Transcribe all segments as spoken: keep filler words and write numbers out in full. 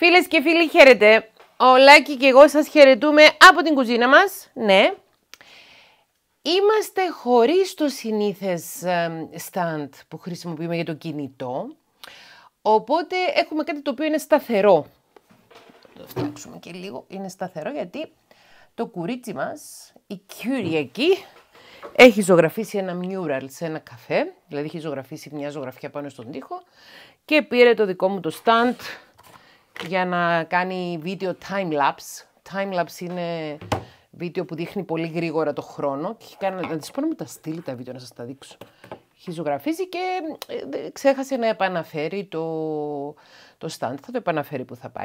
Φίλες και φίλοι, χαίρετε. Ο Λάκη και εγώ σας χαιρετούμε από την κουζίνα μας. Ναι. Είμαστε χωρίς το συνήθες stand που χρησιμοποιούμε για το κινητό. Οπότε έχουμε κάτι το οποίο είναι σταθερό. Το φτιάξουμε και λίγο. Είναι σταθερό γιατί το κουρίτσι μας, η Κυριακή, έχει ζωγραφίσει ένα mural σε ένα καφέ. Δηλαδή έχει ζωγραφίσει μια ζωγραφιά πάνω στον τοίχο και πήρε το δικό μου το stand για να κάνει βίντεο time-lapse. Time-lapse είναι βίντεο που δείχνει πολύ γρήγορα το χρόνο. Και κάνει, να της πω να μου τα στείλει τα βίντεο να σας τα δείξω. Έχει ζωγραφίσει και ξέχασε να επαναφέρει το, το stand. Θα το επαναφέρει που θα πάει.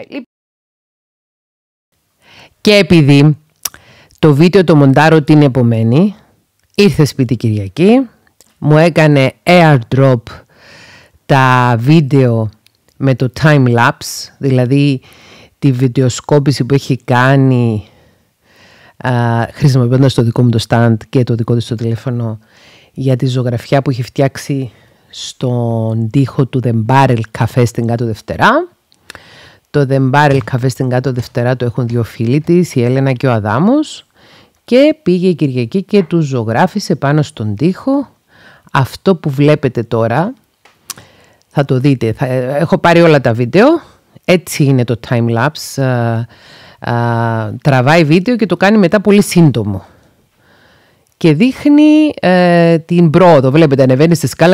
Και επειδή το βίντεο το μοντάρω την επομένη, ήρθε σπίτι Κυριακή, μου έκανε airdrop τα βίντεο με το time-lapse, δηλαδή τη βιντεοσκόπηση που έχει κάνει α, χρησιμοποιώντας το δικό μου το stand και το δικό της το τηλέφωνο για τη ζωγραφιά που έχει φτιάξει στον τοίχο του The Barrel Café στην Κάτω Δευτερά. Το The Barrel Café στην Κάτω Δευτερά το έχουν δύο φίλοι της, η Έλενα και ο Αδάμος, και πήγε η Κυριακή και του ζωγράφισε πάνω στον τοίχο αυτό που βλέπετε τώρα. Θα το δείτε. Θα, έχω πάρει όλα τα βίντεο. Έτσι είναι το time-lapse. Α, α, τραβάει βίντεο και το κάνει μετά πολύ σύντομο. Και δείχνει ε, την πρόοδο. Βλέπετε, ανεβαίνει στη σκάλα.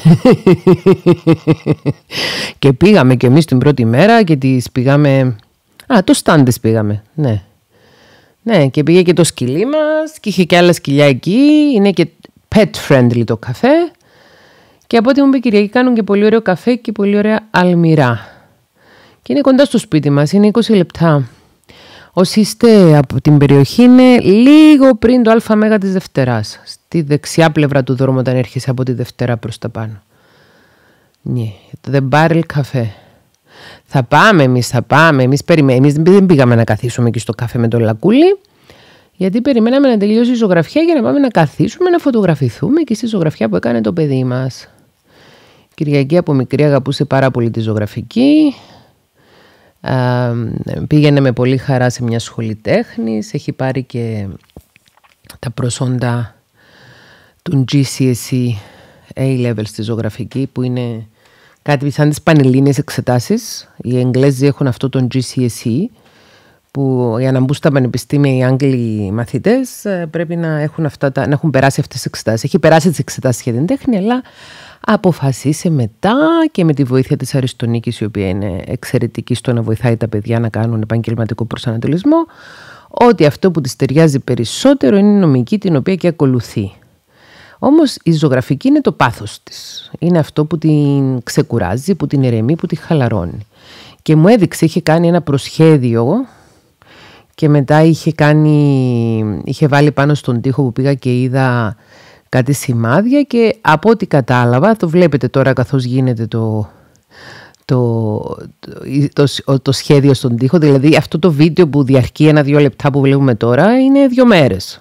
Και πήγαμε κι εμείς την πρώτη μέρα και τις πήγαμε... Α, το stand της πήγαμε. Ναι. Ναι, και πήγε και το σκυλί μας και είχε και άλλα σκυλιά εκεί. Είναι και pet friendly το καφέ. Και από ό,τι μου είπε η Κυριακή, κάνουν και πολύ ωραίο καφέ και πολύ ωραία αλμυρά. Και είναι κοντά στο σπίτι μας, είναι είκοσι λεπτά. Όσοι είστε από την περιοχή, είναι λίγο πριν το ΑΜ της Δευτεράς. Στη δεξιά πλευρά του δρόμου, όταν έρχεσαι από τη Δευτέρα προς τα πάνω. Ναι, το The Barrel Café. Θα πάμε εμείς, θα πάμε. Εμείς, εμείς δεν πήγαμε να καθίσουμε εκεί στο καφέ με τον Λακούλη, γιατί περιμέναμε να τελειώσει η ζωγραφιά για να πάμε να καθίσουμε, να φωτογραφηθούμε και στη ζωγραφιά που έκανε το παιδί μας. Η Κυριακή από μικρή αγαπούσε πάρα πολύ τη ζωγραφική. Α, πήγαινε με πολύ χαρά σε μια σχολή τέχνης. Έχει πάρει και τα προσόντα του τζι σι ες ι A-Level στη ζωγραφική, που είναι κάτι σαν τις πανελλήνιες εξετάσεις. Οι Εγγλέζοι έχουν αυτό το τζι σι ες ι, που για να μπουν στα πανεπιστήμια οι Άγγλοι μαθητές πρέπει να έχουν, αυτά τα, να έχουν περάσει αυτές τις εξετάσεις. Έχει περάσει τις εξετάσεις για την τέχνη, αλλά αποφασίσε μετά και με τη βοήθεια της Αριστονίκης, η οποία είναι εξαιρετική στο να βοηθάει τα παιδιά να κάνουν επαγγελματικό προσανατολισμό, ότι αυτό που της ταιριάζει περισσότερο είναι η νομική, την οποία και ακολουθεί. Όμως η ζωγραφική είναι το πάθος της. Είναι αυτό που την ξεκουράζει, που την ηρεμεί, που τη χαλαρώνει. Και μου έδειξε, είχε κάνει ένα προσχέδιο και μετά είχε, κάνει, είχε βάλει πάνω στον τοίχο που πήγα και είδα κάτι σημάδια, και από ό,τι κατάλαβα, το βλέπετε τώρα καθώς γίνεται το, το, το, το, το σχέδιο στον τοίχο, δηλαδή αυτό το βίντεο που διαρκεί ένα-δύο λεπτά που βλέπουμε τώρα είναι δύο μέρες.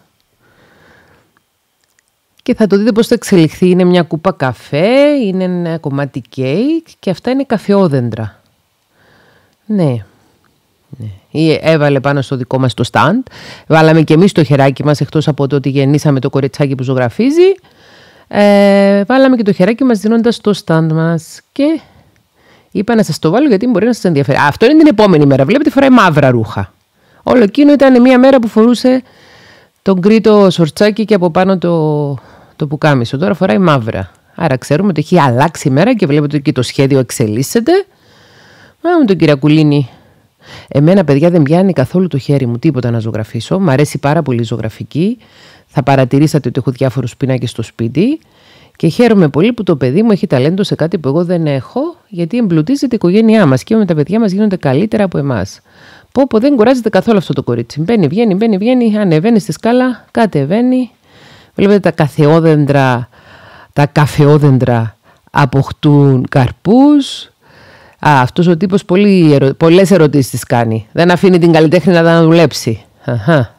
Και θα το δείτε πώς θα εξελιχθεί. Είναι μια κούπα καφέ, είναι ένα κομμάτι κέικ και αυτά είναι καφεόδεντρα. Ναι. Ναι. Έβαλε πάνω στο δικό μας το stand. Βάλαμε και εμείς το χεράκι μας, εκτός από το ότι γεννήσαμε το κοριτσάκι που ζωγραφίζει. Ε, βάλαμε και το χεράκι μας δίνοντας το stand μας. Και είπα να σας το βάλω γιατί μπορεί να σας ενδιαφέρει. Αυτό είναι την επόμενη μέρα. Βλέπετε, φοράει μαύρα ρούχα. Όλο εκείνο ήταν μια μέρα που φορούσε τον γκρίτο σορτσάκι και από πάνω το, το πουκάμισο. Τώρα φοράει μαύρα. Άρα ξέρουμε ότι έχει αλλάξει η μέρα και βλέπετε ότι το σχέδιο εξελίσσεται. Μα με τον Κυριακουλίνη. Εμένα, παιδιά, δεν πιάνει καθόλου το χέρι μου τίποτα να ζωγραφίσω. Μ' αρέσει πάρα πολύ η ζωγραφική. Θα παρατηρήσατε ότι έχω διάφορους πίνακες στο σπίτι. Και χαίρομαι πολύ που το παιδί μου έχει ταλέντο σε κάτι που εγώ δεν έχω, γιατί εμπλουτίζεται η οικογένειά μας και με τα παιδιά μας γίνονται καλύτερα από εμάς. Πω πω, δεν κουράζεται καθόλου αυτό το κορίτσι. Μπαίνει, βγαίνει, μπαίνει, βγαίνει, ανεβαίνει στη σκάλα, κατεβαίνει. Βλέπετε τα καθεόδεντρα, τα καφεόδεντρα αποκτούν καρπούς. Α, αυτός ο τύπος πολύ ερω... πολλές ερωτήσεις κάνει. Δεν αφήνει την καλλιτέχνη να τα δουλέψει. Αχα.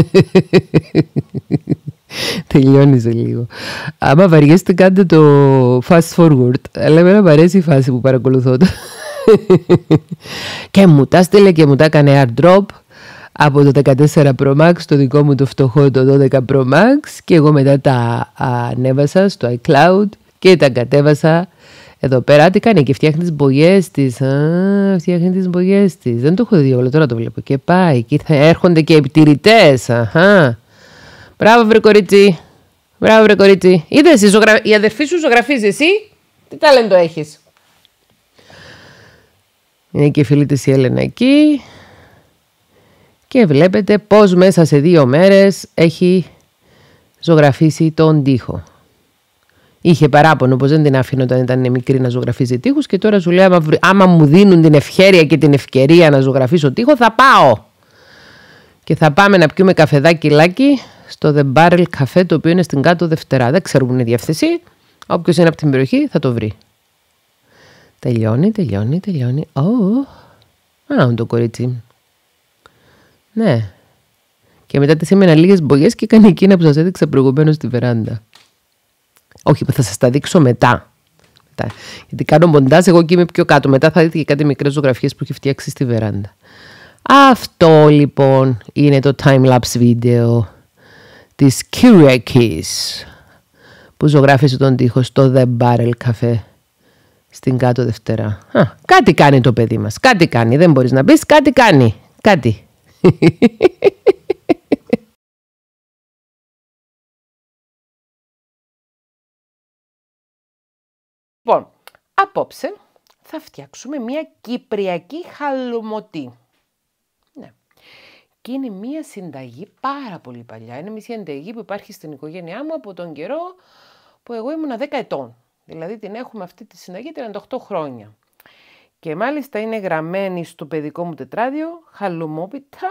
Τελειώνει σε λίγο. Άμα βαριέστε, κάντε το fast forward. Αλλά εμένα μου αρέσει η φάση που παρακολουθώ. Και μου τα στείλε και μου τα έκανε airdrop από το δεκατέσσερα Pro Max, το δικό μου το φτωχό το δώδεκα Pro Max, και εγώ μετά τα ανέβασα στο iCloud και τα κατέβασα εδώ πέρα. Τι κάνει και φτιάχνει τις μπογιές της. Α, φτιάχνει τις μπογιές της. Δεν το έχω δει όλο, τώρα το βλέπω. Και πάει και θα έρχονται και επιτηρητές. Αχα. Μπράβο βρε κορίτσι. Μπράβο βρε κορίτσι. Είδες, η, ζωγρα... η αδερφή σου ζωγραφίζει, εσύ. Τι ταλέντο έχεις. Είναι και η φίλη της η Έλενα εκεί. Και βλέπετε πως μέσα σε δύο μέρες έχει ζωγραφίσει τον τοίχο. Είχε παράπονο πως δεν την άφηνε όταν ήταν μικρή να ζωγραφίζει τοίχους και τώρα σου λέει άμα, άμα μου δίνουν την ευχέρεια και την ευκαιρία να ζωγραφίσω τοίχο θα πάω. Και θα πάμε να πιούμε καφεδάκι λάκι στο The Barrel Cafe, το οποίο είναι στην κάτω Δευτερά. Δεν ξέρουμε την διεύθυνση. Όποιος είναι από την περιοχή θα το βρει. Τελειώνει, τελειώνει, τελειώνει. Oh. Α, το κορίτσι. Ναι. Και μετά της έμεναν λίγες μπογιές και έκανε εκείνα που σας έδειξα προηγουμένως στη βεράντα. Όχι, θα σας τα δείξω μετά. μετά. Γιατί κάνω μοντάζ, εγώ και είμαι πιο κάτω. Μετά θα δείτε και κάτι μικρές ζωγραφιές που έχει φτιάξει στη βεράντα. Αυτό λοιπόν είναι το time-lapse βίντεο της Kyriakis που ζωγράφησε τον τοίχο στο The Barrel Cafe στην κάτω Δευτερά. Α, κάτι κάνει το παιδί μας. Κάτι κάνει. Δεν μπορείς να πεις. Κάτι κάνει. Κάτι. Λοιπόν, απόψε θα φτιάξουμε μια κυπριακή χαλουμωτή. Ναι. Και είναι μια συνταγή πάρα πολύ παλιά. Είναι μια συνταγή που υπάρχει στην οικογένειά μου από τον καιρό που εγώ ήμουν δέκα ετών. Δηλαδή την έχουμε αυτή τη συνταγή τριάντα οκτώ χρόνια. Και μάλιστα είναι γραμμένη στο παιδικό μου τετράδιο, χαλουμόπιτα.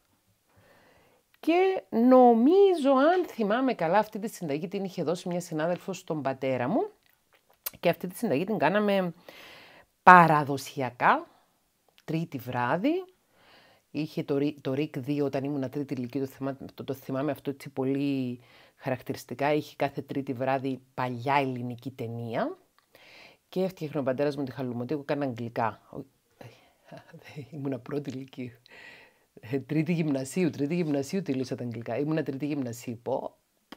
Και νομίζω, αν θυμάμαι καλά, αυτή τη συνταγή την είχε δώσει μια συνάδελφος στον πατέρα μου. Και αυτή τη συνταγή την κάναμε παραδοσιακά, τρίτη βράδυ. Είχε το, το ΡΙΚ δύο όταν ήμουν τρίτη ηλικία, το, θυμά, το, το θυμάμαι αυτό έτσι πολύ χαρακτηριστικά. Είχε κάθε τρίτη βράδυ παλιά ελληνική ταινία. Και έφτιαχνε ο πατέρας μου τη χαλουμωτή, εγώ έκανα αγγλικά. Ήμουνα πρώτη ηλικία. Τρίτη γυμνασίου, τρίτη γυμνασίου τελείωσα τα αγγλικά. Ήμουνα τρίτη γυμνασίου, πω.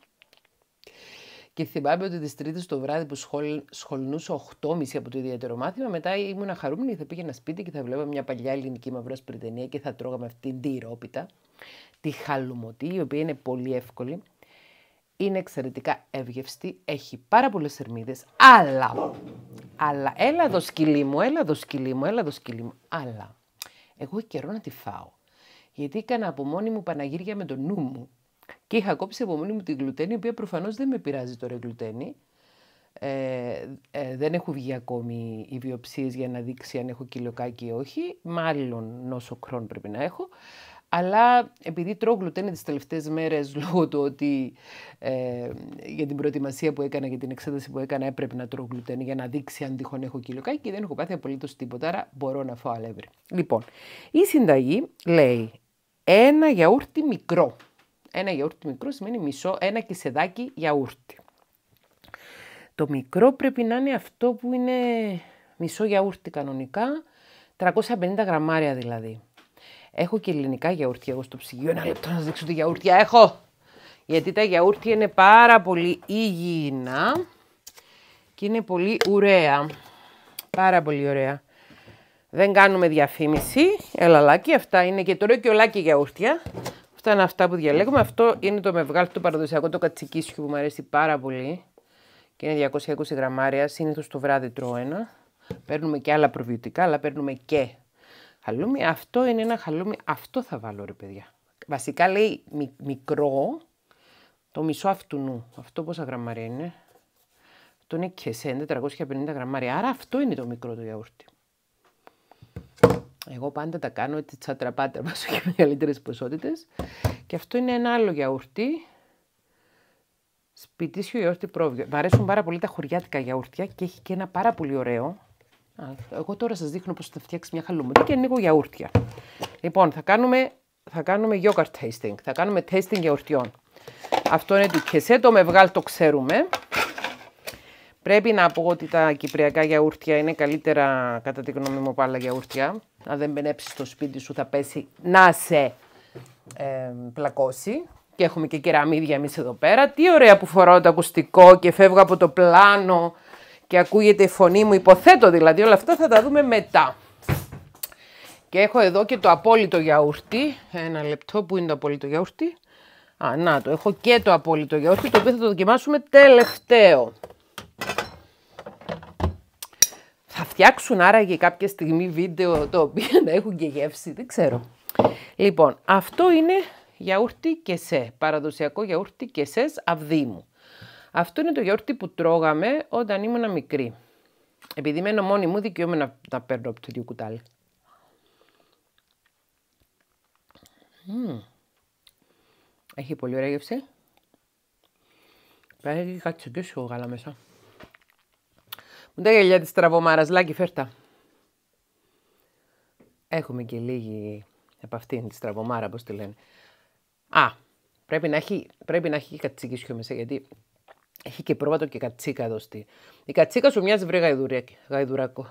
Και θυμάμαι ότι τις Τρίτες το βράδυ που σχολ, σχολνούσα οκτώ και μισή από το ιδιαίτερο μάθημα, μετά ήμουν χαρούμενη, θα πήγαινα σπίτι και θα βλέπαμε μια παλιά ελληνική μαυρόσπρη ταινία και θα τρώγαμε αυτήν την τυρόπιτα, τη χαλουμωτή, η οποία είναι πολύ εύκολη, είναι εξαιρετικά εύγευστη, έχει πάρα πολλές θερμίδες, αλλά, αλλά, έλα εδώ σκυλί μου, έλα εδώ σκυλί μου, έλα εδώ σκυλί μου, αλλά, εγώ έχω καιρό να τη φάω, γιατί έκανα από μόνη μου παναγύρια με το νου μου. Και είχα κόψει από μόνη μου την γλουτένη, η οποία προφανώς δεν με πειράζει τώρα η γλουτένη. Ε, ε, δεν έχουν βγει ακόμη οι βιοψίες για να δείξει αν έχω κιλοκάκι ή όχι. Μάλλον νόσο κρόν πρέπει να έχω. Αλλά επειδή τρώω γλουτένη τις τελευταίες μέρες λόγω του ότι ε, για την προετοιμασία που έκανα, για την εξέταση που έκανα, έπρεπε να τρώω γλουτένη για να δείξει αν τυχόν έχω κιλοκάκι και δεν έχω πάθει απολύτως τίποτα. Άρα μπορώ να φάω αλεύρι. Λοιπόν, η συνταγή λέει ένα γιαούρτι μικρό. Ένα γιαούρτι μικρό σημαίνει μισό, ένα κισεδάκι γιαούρτι. Το μικρό πρέπει να είναι αυτό που είναι μισό γιαούρτι κανονικά, τριακόσια πενήντα γραμμάρια δηλαδή. Έχω και ελληνικά γιαούρτια εγώ στο ψυγείο. Ένα λεπτό να σας δείξω τι γιαούρτια έχω. Γιατί τα γιαούρτια είναι πάρα πολύ υγιεινά και είναι πολύ ωραία. Πάρα πολύ ωραία. Δεν κάνουμε διαφήμιση. Ελαλάκι, αυτά είναι και τώρα και ολάκι γιαούρτια. Αυτά είναι αυτά που διαλέγουμε. Αυτό είναι το μευγάλ, το παραδοσιακό, το κατσικίσιο που μου αρέσει πάρα πολύ. Και είναι διακόσια είκοσι γραμμάρια. Συνήθως το βράδυ τρώω ένα. Παίρνουμε και άλλα προβιωτικά, αλλά παίρνουμε και χαλούμι. Αυτό είναι ένα χαλούμι. Αυτό θα βάλω ρε παιδιά. Βασικά λέει μι, μικρό, το μισό αυτού. Αυτό πόσα γραμμάρια είναι. Αυτό είναι κεσέν, τετρακόσια πενήντα γραμμάρια. Άρα αυτό είναι το μικρό το γιαούρτι. Εγώ πάντα τα κάνω έτσι τσατραπάτα, μας και μεγαλύτερες ποσότητες. Και αυτό είναι ένα άλλο γιαούρτι. Σπιτίσιο γιαούρτι πρόβιο. Μ' αρέσουν πάρα πολύ τα χωριάτικα γιαούρτια και έχει και ένα πάρα πολύ ωραίο. Α, εγώ τώρα σας δείχνω πώς θα φτιάξει μια χαλουμωτή και ανοίγω γιαούρτια. Λοιπόν, θα κάνουμε, θα κάνουμε yogurt tasting. Θα κάνουμε tasting γιαουρτιών. Αυτό είναι του κεσέ, το μευγάλ το ξέρουμε. Πρέπει να πω ότι τα κυπριακά γιαούρτια είναι καλύτερα, κατά τη γνώμη μου, από άλλα γιαούρτια. Αν δεν μπενέψεις στο σπίτι σου θα πέσει να σε ε, πλακώσει. Και έχουμε και κεραμίδια εμείς εδώ πέρα. Τι ωραία που φοράω το ακουστικό και φεύγω από το πλάνο και ακούγεται η φωνή μου. Υποθέτω δηλαδή, όλα αυτά θα τα δούμε μετά. Και έχω εδώ και το απόλυτο γιαούρτι. Ένα λεπτό, που είναι το απόλυτο γιαούρτι. Α, να το, έχω και το απόλυτο γιαούρτι, το οποίο θα το δοκιμάσουμε τελευταίο. Θα φτιάξουν άραγε κάποια στιγμή βίντεο το οποίο να έχουν και γεύση, δεν ξέρω. Λοιπόν, αυτό είναι γιαούρτι κεσέ, παραδοσιακό γιαούρτι κεσές Αυδήμου. Αυτό είναι το γιαούρτι που τρώγαμε όταν ήμουν μικρή. Επειδή μένω μόνη μου, δικαιούμαι να τα παίρνω από το ίδιο κουτάλι. Mm. Έχει πολύ ωραία γεύση. Έχει κατσικίσιο γάλα μέσα. Μου τα γυαλιά της τραβομάρας, Λάκη, φέρτα. Έχουμε και λίγη από αυτήν τη στραβομάρα, πώς τη λένε. Α, πρέπει να έχει, πρέπει να έχει κατσίκισιο μέσα, γιατί έχει και πρόβατο και κατσίκα εδώ στη. Η κατσίκα σου μοιάζει βρε γαϊδουράκο.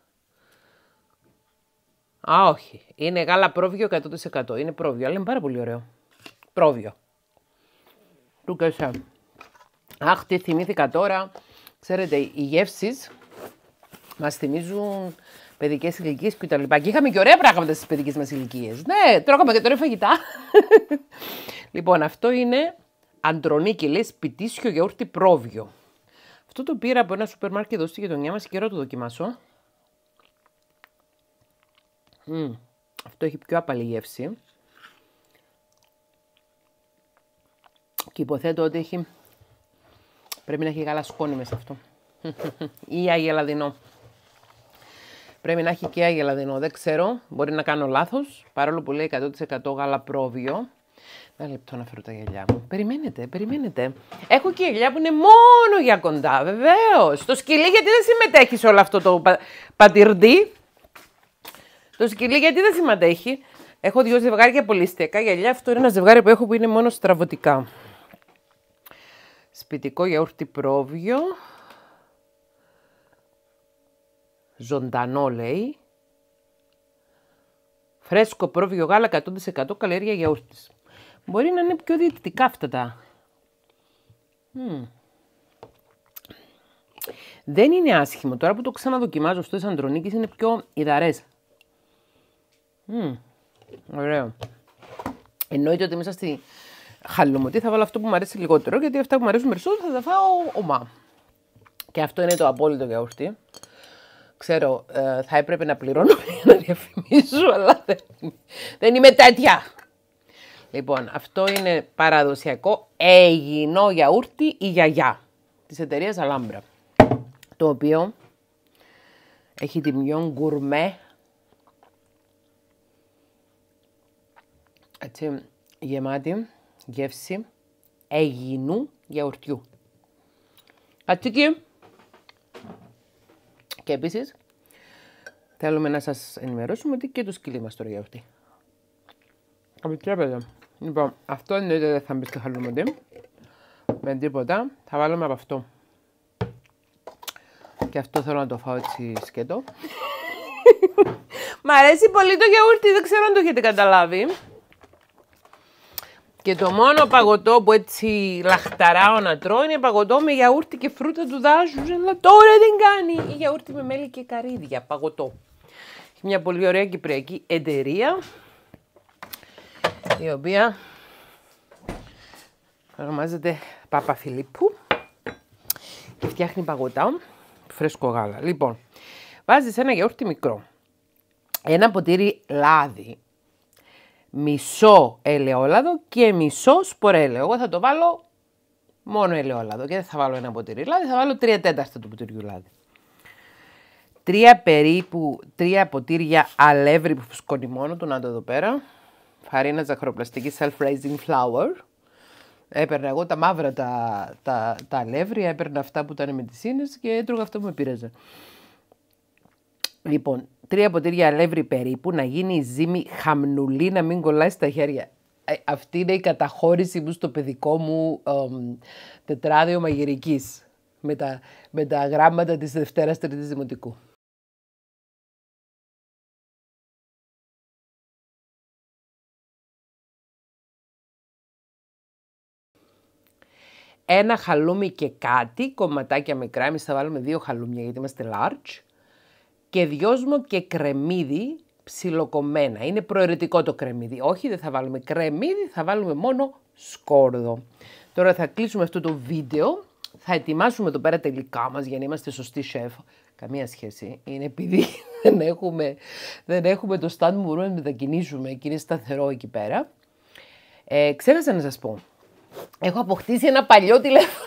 Α, όχι. Είναι γάλα πρόβιο εκατό τοις εκατό. Είναι πρόβιο, αλλά είναι πάρα πολύ ωραίο. Πρόβιο. Του κεσέ. Αχ, τι θυμήθηκα τώρα. Ξέρετε, οι γεύσεις μας θυμίζουν παιδικές ηλικίες και τα λοιπά. Και είχαμε και ωραία πράγματα στις παιδικές μας ηλικίες. Ναι, τρώγαμε και τώρα φαγητά. Λοιπόν, αυτό είναι αντρονίκυλες πιτήσιο γιαούρτι πρόβιο. Αυτό το πήρα από ένα σούπερ μάρκετ εδώ στη γειτονιά μας και καιρό το δοκιμάσω. Mm, αυτό έχει πιο απαλή γεύση. Και υποθέτω ότι έχει... πρέπει να έχει γάλα σκόνη μέσα αυτό. Ή αγελαδινό. Πρέπει να έχει και αγελαδινό, δεν ξέρω. Μπορεί να κάνω λάθος, παρόλο που λέει εκατό τοις εκατό γάλα πρόβιο. Ένα λεπτό να φέρω τα γυαλιά μου. Περιμένετε, περιμένετε. Έχω και γυαλιά που είναι μόνο για κοντά, βεβαίως. Το σκυλί γιατί δεν συμμετέχει σε όλο αυτό το πα... πατυρντή. Το σκυλί γιατί δεν συμμετέχει. Έχω δύο ζευγάρια πολυστιακά γυαλιά. Αυτό είναι ένα ζευγάρι που έχω που είναι μόνο στραβωτικά. Σπιτικό γιαούρτι πρόβιο. Ζωντανό λέει. Φρέσκο πρόβιο γάλα εκατό τοις εκατό καλλιέργεια γιαούρτης. Μπορεί να είναι πιο διαιτητικά αυτά τα. Mm. Δεν είναι άσχημο. Τώρα που το ξαναδοκιμάζω στο Αντρονίκης είναι πιο υδαρές. Mm. Ωραίο. Εννοείται ότι μέσα στη χαλωμωτή θα βάλω αυτό που μου αρέσει λιγότερο, γιατί αυτά που μου αρέσουν περισσότερο θα τα φάω ομά. Και αυτό είναι το απόλυτο γιαούρτι. Ξέρω, ε, θα έπρεπε να πληρώνω για να διαφημίσω, αλλά δεν, δεν είμαι τέτοια. Λοιπόν, αυτό είναι παραδοσιακό αιγινό γιαούρτι η γιαγιά της εταιρείας Αλάμπρα, το οποίο έχει τιμιόν γκουρμέ, έτσι, γεμάτη γεύση αιγινού γιαουρτιού. Κατσίκι. Και επίσης θέλουμε να σας ενημερώσουμε ότι και το σκυλί μας τώρα γιαουρτί. Επιτρέπετε. Λοιπόν, αυτό εννοείται δεν θα μπει στο χαλούμεντι. Με τίποτα. Θα βάλουμε από αυτό. Και αυτό θέλω να το φάω έτσι σκέτο. Μ' αρέσει πολύ το γιαούρτι, δεν ξέρω αν το έχετε καταλάβει. Και το μόνο παγωτό που έτσι λαχταράω να τρώω είναι παγωτό με γιαούρτι και φρούτα του δάσους. Αλλά τώρα δεν κάνει. Ή γιαούρτι με μέλι και καρύδια, παγωτό. Έχει μια πολύ ωραία κυπριακή εταιρεία, η οποία ονομάζεται Παπαφιλίππου και φτιάχνει παγωτά φρέσκο γάλα. Λοιπόν, βάζεις ένα γιαούρτι μικρό, ένα ποτήρι λάδι, μισό ελαιόλαδο και μισό σπορέλαιο. Εγώ θα το βάλω μόνο ελαιόλαδο και δεν θα βάλω ένα ποτήρι λάδι, θα βάλω τρία τέταρτα του ποτήριου λάδι. Τρία περίπου, τρία ποτήρια αλεύρι που φουσκώνει μόνο του, να το εδώ πέρα. Φαρίνα ζαχαροπλαστική self-raising flour. Έπαιρνα εγώ τα μαύρα τα, τα, τα αλεύρια, έπαιρνα αυτά που ήταν με τις ίνες και έτρωγα αυτό που με πήραζε. Λοιπόν, τρία ποτήρια αλεύρι περίπου, να γίνει η ζύμη χαμνουλή, να μην κολλάει στα χέρια. Ε, αυτή είναι η καταχώρηση μου στο παιδικό μου ε, τετράδιο μαγειρικής. με τα, με τα γράμματα της Δευτέρας Τρίτης Δημοτικού. Ένα χαλούμι και κάτι, κομματάκια μικρά, εμείς θα βάλουμε δύο χαλούμια γιατί είμαστε large, και δυόσμο και κρεμμύδι ψιλοκομμένα. Είναι προαιρετικό το κρεμμύδι. Όχι, δεν θα βάλουμε κρεμμύδι, θα βάλουμε μόνο σκόρδο. Τώρα θα κλείσουμε αυτό το βίντεο, θα ετοιμάσουμε εδώ πέρα τα υλικά μας για να είμαστε σωστοί σεφ. Καμία σχέση. Είναι επειδή δεν έχουμε, δεν έχουμε το stand που μπορούμε να μετακινήσουμε και είναι σταθερό εκεί πέρα. Ε, ξέχασα να σας πω. Έχω αποκτήσει ένα παλιό τηλέφωνο.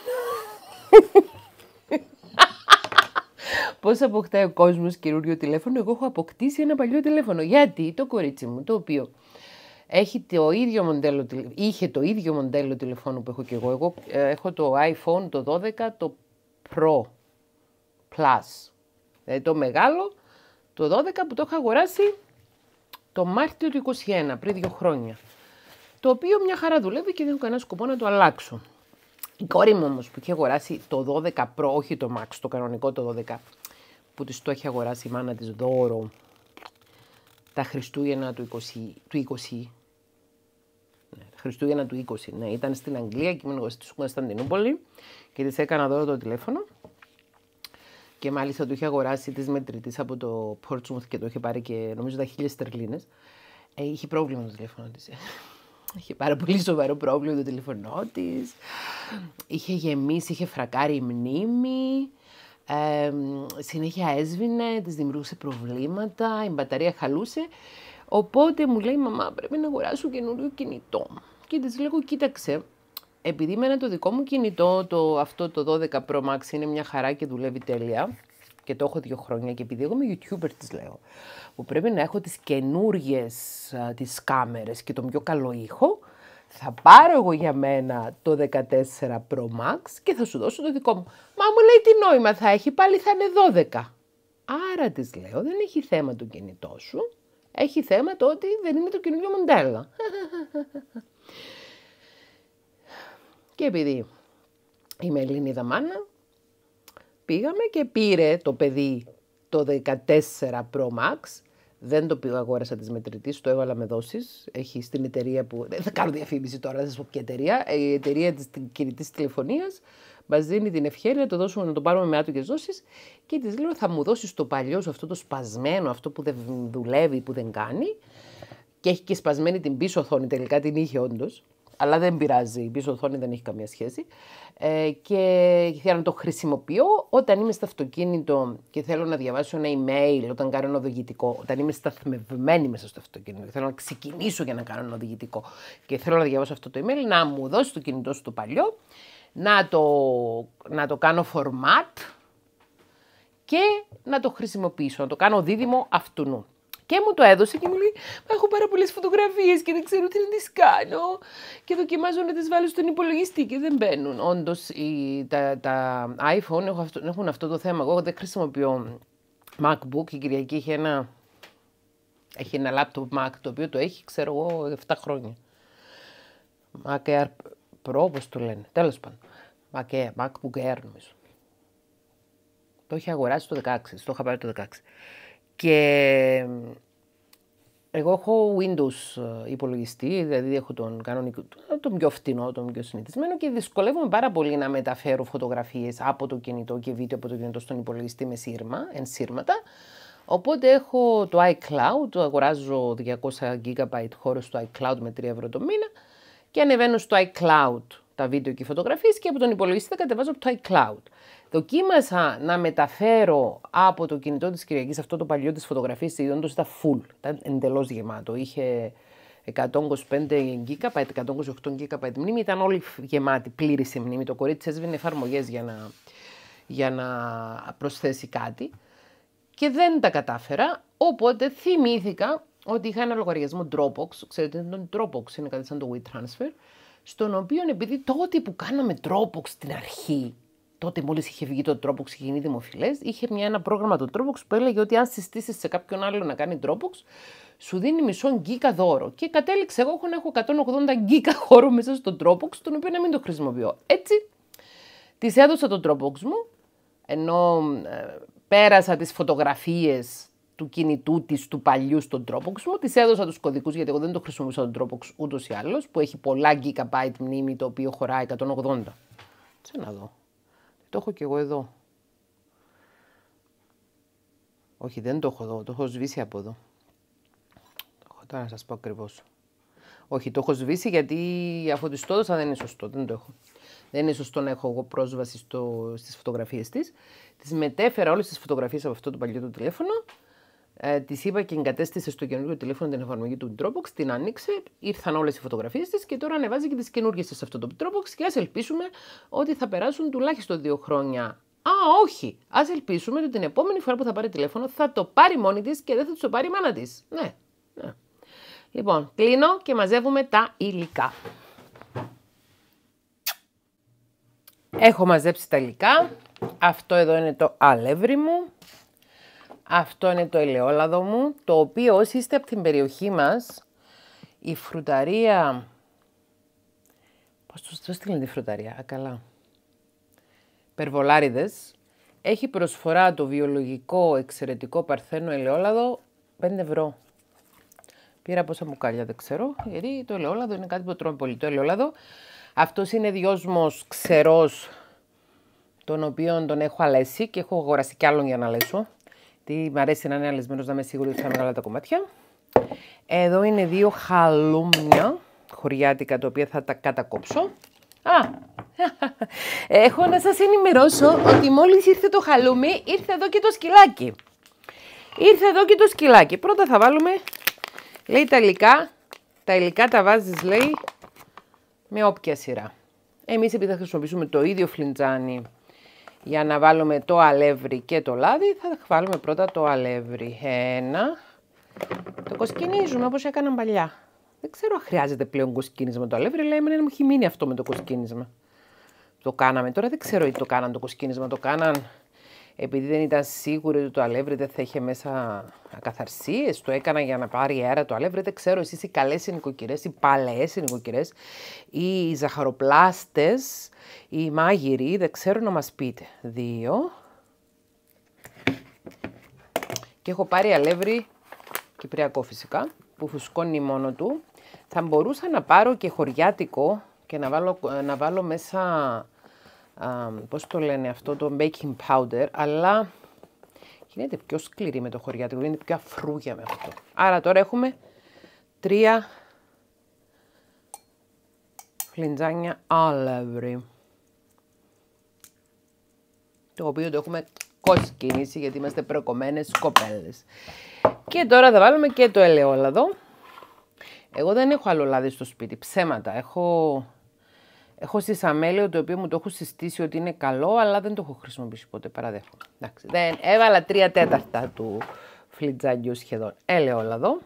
Πώς αποκτάει ο κόσμος καινούριο τηλέφωνο? Εγώ έχω αποκτήσει ένα παλιό τηλέφωνο. Γιατί το κορίτσι μου, το οποίο έχει το ίδιο μοντέλο, είχε το ίδιο μοντέλο τηλεφώνου που έχω και εγώ. Εγώ ε, έχω το iPhone το δώδεκα, το Pro Plus. Δηλαδή το μεγάλο, το δώδεκα που το έχω αγοράσει το Μάρτιο του είκοσι ένα, πριν δύο χρόνια. Το οποίο μια χαρά δουλεύει και δεν έχω κανένα σκοπό να το αλλάξω. Η κόρη μου όμως που είχε αγοράσει το δώδεκα Pro, όχι το Max, το κανονικό το δώδεκα, που της το έχει αγοράσει η μάνα της δώρο τα Χριστούγεννα του είκοσι, του είκοσι. Ναι, Χριστούγεννα του είκοσι, ναι, ήταν στην Αγγλία και ήμουν εγώ στη Κωνσταντινούπολη και της έκανα δώρο το τηλέφωνο. Και μάλιστα το είχε αγοράσει της μετρητής από το Portsmouth και το είχε πάρει και νομίζω τα χίλιες στερλίνες. Ε, είχε πρόβλημα το τηλέφωνο της. Είχε πάρα πολύ σοβαρό πρόβλημα το τηλέφωνό της. Είχε γεμίσει, είχε φρακάρει η μνήμη. Ε, συνέχεια έσβηνε, της δημιουργούσε προβλήματα, η μπαταρία χαλούσε. Οπότε μου λέει, μαμά, πρέπει να αγοράσω καινούριο κινητό. Και της λέγω, κοίταξε, επειδή εμένα το δικό μου κινητό, το, αυτό το δώδεκα Pro Max είναι μια χαρά και δουλεύει τέλεια και το έχω δύο χρόνια και επειδή εγώ είμαι YouTuber της λέω, που πρέπει να έχω τις καινούριες τις κάμερες και τον πιο καλό ήχο, θα πάρω εγώ για μένα το δεκατέσσερα Pro Max και θα σου δώσω το δικό μου. Μα μου λέει τι νόημα θα έχει, πάλι θα είναι δώδεκα. Άρα της λέω, δεν έχει θέμα το κινητό σου, έχει θέμα το ότι δεν είναι το καινούριο μοντέλο. Και επειδή είμαι Ελληνίδα μάνα, πήγαμε και πήρε το παιδί το δεκατέσσερα Pro Max. Δεν το πήγα, αγόρασα της μετρητής, το έβαλα με δόσεις. Έχει στην εταιρεία που. Δεν θα κάνω διαφήμιση τώρα, δεν σας πω ποια εταιρεία. Η εταιρεία της κινητής τηλεφωνίας μας δίνει την ευχαίρεια να το δώσουμε, να το πάρουμε με άτοκες δόσεις. Και της λέω, θα μου δώσεις το παλιό σου, αυτό το σπασμένο, αυτό που δεν δουλεύει, που δεν κάνει. Και έχει και σπασμένη την πίσω οθόνη, τελικά την είχε όντως. Αλλά δεν πειράζει, η πίσω οθόνη δεν έχει καμία σχέση. Ε, και θέλω να το χρησιμοποιώ όταν είμαι στο αυτοκίνητο και θέλω να διαβάσω ένα email, όταν κάνω ένα οδηγητικό, όταν είμαι σταθμευμένη μέσα στο αυτοκίνητο και θέλω να ξεκινήσω για να κάνω ένα οδηγητικό και θέλω να διαβάσω αυτό το email, να μου δώσει το κινητό σου το παλιό, να το, να το κάνω format και να το χρησιμοποιήσω, να το κάνω δίδυμο αυτού. Και μου το έδωσε και μου λέει, μα έχω πάρα πολλές φωτογραφίες και δεν ξέρω τι να τις κάνω και δοκιμάζω να τις βάλω στον υπολογιστή και δεν μπαίνουν. Όντως τα, τα iPhone έχουν αυτό, έχουν αυτό το θέμα. Εγώ δεν χρησιμοποιώ MacBook, η Κυριακή έχει ένα, έχει ένα laptop Mac το οποίο το έχει, ξέρω εγώ, επτά χρόνια. Mac Air Pro, όπως το λένε, τέλος πάντων. Mac Air, MacBook Air νομίζω. Το έχει αγοράσει το δεκαέξι, το είχα πάρει το δεκαέξι. Και εγώ έχω Windows υπολογιστή, δηλαδή έχω τον κανονικό, τον πιο φτηνό, τον πιο συνηθισμένο και δυσκολεύομαι πάρα πολύ να μεταφέρω φωτογραφίες από το κινητό και βίντεο από το κινητό στον υπολογιστή με σύρμα, ενσύρματα. Οπότε έχω το iCloud, το αγοράζω διακόσια τζι μπι χώρο στο iCloud με τρία ευρώ το μήνα και ανεβαίνω στο iCloud τα βίντεο και οι φωτογραφίες και από τον υπολογιστή τα κατεβάζω από το iCloud. Δοκίμασα να μεταφέρω από το κινητό της Κυριακής αυτό το παλιό της φωτογραφίας, όντως ήταν full, ήταν εντελώς γεμάτο. Είχε εκατόν είκοσι πέντε τζι μπι, εκατόν είκοσι οκτώ τζι μπι μνήμη, ήταν όλη γεμάτη, πλήρης η μνήμη. Το κορίτσι έσβηνε εφαρμογές για να, για να προσθέσει κάτι και δεν τα κατάφερα, οπότε θυμήθηκα ότι είχα ένα λογαριασμό Dropbox, ξέρετε τον Dropbox είναι κάτι σαν το WeTransfer, στον οποίο επειδή τότε που κάναμε Dropbox στην αρχή, τότε μόλις είχε βγει το Dropbox και γίνει δημοφιλές, είχε μια, ένα πρόγραμμα το Dropbox που έλεγε ότι αν συστήσεις σε κάποιον άλλο να κάνει Dropbox, σου δίνει μισό γκίκα δώρο. Και κατέληξε εγώ να έχω εκατόν ογδόντα γκίκα χώρο μέσα στο Dropbox, τον οποίο να μην το χρησιμοποιώ. Έτσι, Της έδωσα το Dropbox μου, ενώ ε, πέρασα τις φωτογραφίες του κινητού της του παλιού στο Dropbox μου, της έδωσα τους κωδικούς, γιατί εγώ δεν το χρησιμοποιούσα το Dropbox ούτως ή άλλως, που έχει πολλά gigabyte μνήμη, το οποίο χωράει εκατόν ογδόντα. Τι να δω. Το έχω και εγώ εδώ. Όχι, δεν το έχω εδώ, το έχω σβήσει από εδώ. Το έχω τώρα να σας πω ακριβώς. Όχι, το έχω σβήσει γιατί αφού της το έδωσα δεν είναι σωστό, δεν το έχω. Δεν είναι σωστό να έχω εγώ πρόσβαση στο, στις φωτογραφίες της. Της μετέφερα όλες τις φωτογραφίες από αυτό το παλιό το τηλέφωνο. Ε, της είπα και εγκατέστησε στο καινούργιο τηλέφωνο την εφαρμογή του Dropbox, την άνοιξε, ήρθαν όλες οι φωτογραφίες της και τώρα ανεβάζει και τις καινούργιες της σε αυτό το Dropbox και ας ελπίσουμε ότι θα περάσουν τουλάχιστον δύο χρόνια. Α, όχι! Ας ελπίσουμε ότι την επόμενη φορά που θα πάρει τηλέφωνο θα το πάρει μόνη της και δεν θα της το πάρει η μάνα της. Ναι, ναι. Λοιπόν, κλείνω και μαζεύουμε τα υλικά. Έχω μαζέψει τα υλικά. Αυτό εδώ είναι το αλεύρι μου. Αυτό είναι το ελαιόλαδο μου, το οποίο όσοι είστε από την περιοχή μας, η φρουταρία... Πώς το στείλει τη φρουταρία, α, καλά. Περβολάριδες, έχει προσφορά το βιολογικό εξαιρετικό παρθένο ελαιόλαδο πέντε ευρώ. Πήρα πόσα μπουκάλια, δεν ξέρω, γιατί το ελαιόλαδο είναι κάτι που τρώμε πολύ. Το ελαιόλαδο, αυτός είναι δυόσμος ξερός, τον οποίον τον έχω αλέσει και έχω αγοράσει κι άλλον για να αλέσω. Τι μ' αρέσει να είναι αλεσμένος, να είμαι σίγουρη ότι θα είναι καλά τα κομμάτια. Εδώ είναι δύο χαλούμια χωριάτικα, τα οποία θα τα κατακόψω. Α, έχω να σας ενημερώσω ότι μόλις ήρθε το χαλούμι, ήρθε εδώ και το σκυλάκι. Ήρθε εδώ και το σκυλάκι. Πρώτα θα βάλουμε, λέει, τα υλικά. Τα υλικά τα βάζεις, λέει, με όποια σειρά. Εμείς επειδή θα χρησιμοποιήσουμε το ίδιο φλιντζάνι για να βάλουμε το αλεύρι και το λάδι, θα βάλουμε πρώτα το αλεύρι. Ένα. Το κοσκινίζουμε όπως έκαναν παλιά. Δεν ξέρω αν χρειάζεται πλέον κοσκίνισμα το αλεύρι, αλλά εμένα μου έχει μείνει αυτό με το κοσκίνισμα. Το κάναμε τώρα, δεν ξέρω γιατί το κάναν το κοσκίνισμα. Το κάναν επειδή δεν ήταν σίγουροι ότι το αλεύρι δεν θα είχε μέσα ακαθαρσίες. Το έκανα για να πάρει αέρα το αλεύρι. Δεν ξέρω εσείς οι καλές νοικοκυρές, οι παλαιές νοικοκυρές, οι ζαχαροπλάστες, οι μάγειροι, δεν ξέρω να μας πείτε. Δύο. Και έχω πάρει αλεύρι κυπριακό φυσικά, που φουσκώνει μόνο του. Θα μπορούσα να πάρω και χωριάτικο και να βάλω, να βάλω μέσα, α, πώς το λένε αυτό, το baking powder, αλλά γίνεται πιο σκληρή με το χωριάτικο, γίνεται πιο αφρούγια με αυτό. Άρα τώρα έχουμε τρία φλιντζάνια αλεύρι, το οποίο το έχουμε κοσκινήσει γιατί είμαστε προκομμένες κοπέλες. Και τώρα θα βάλουμε και το ελαιόλαδο. Εγώ δεν έχω άλλο λάδι στο σπίτι, ψέματα. Έχω, έχω σισαμέλαιο, το οποίο μου το έχω συστήσει ότι είναι καλό, αλλά δεν το έχω χρησιμοποιήσει ποτέ, παραδέχομαι. Εντάξει, δεν, έβαλα τρία τέταρτα του φλιτζάνιου σχεδόν ελαιόλαδο.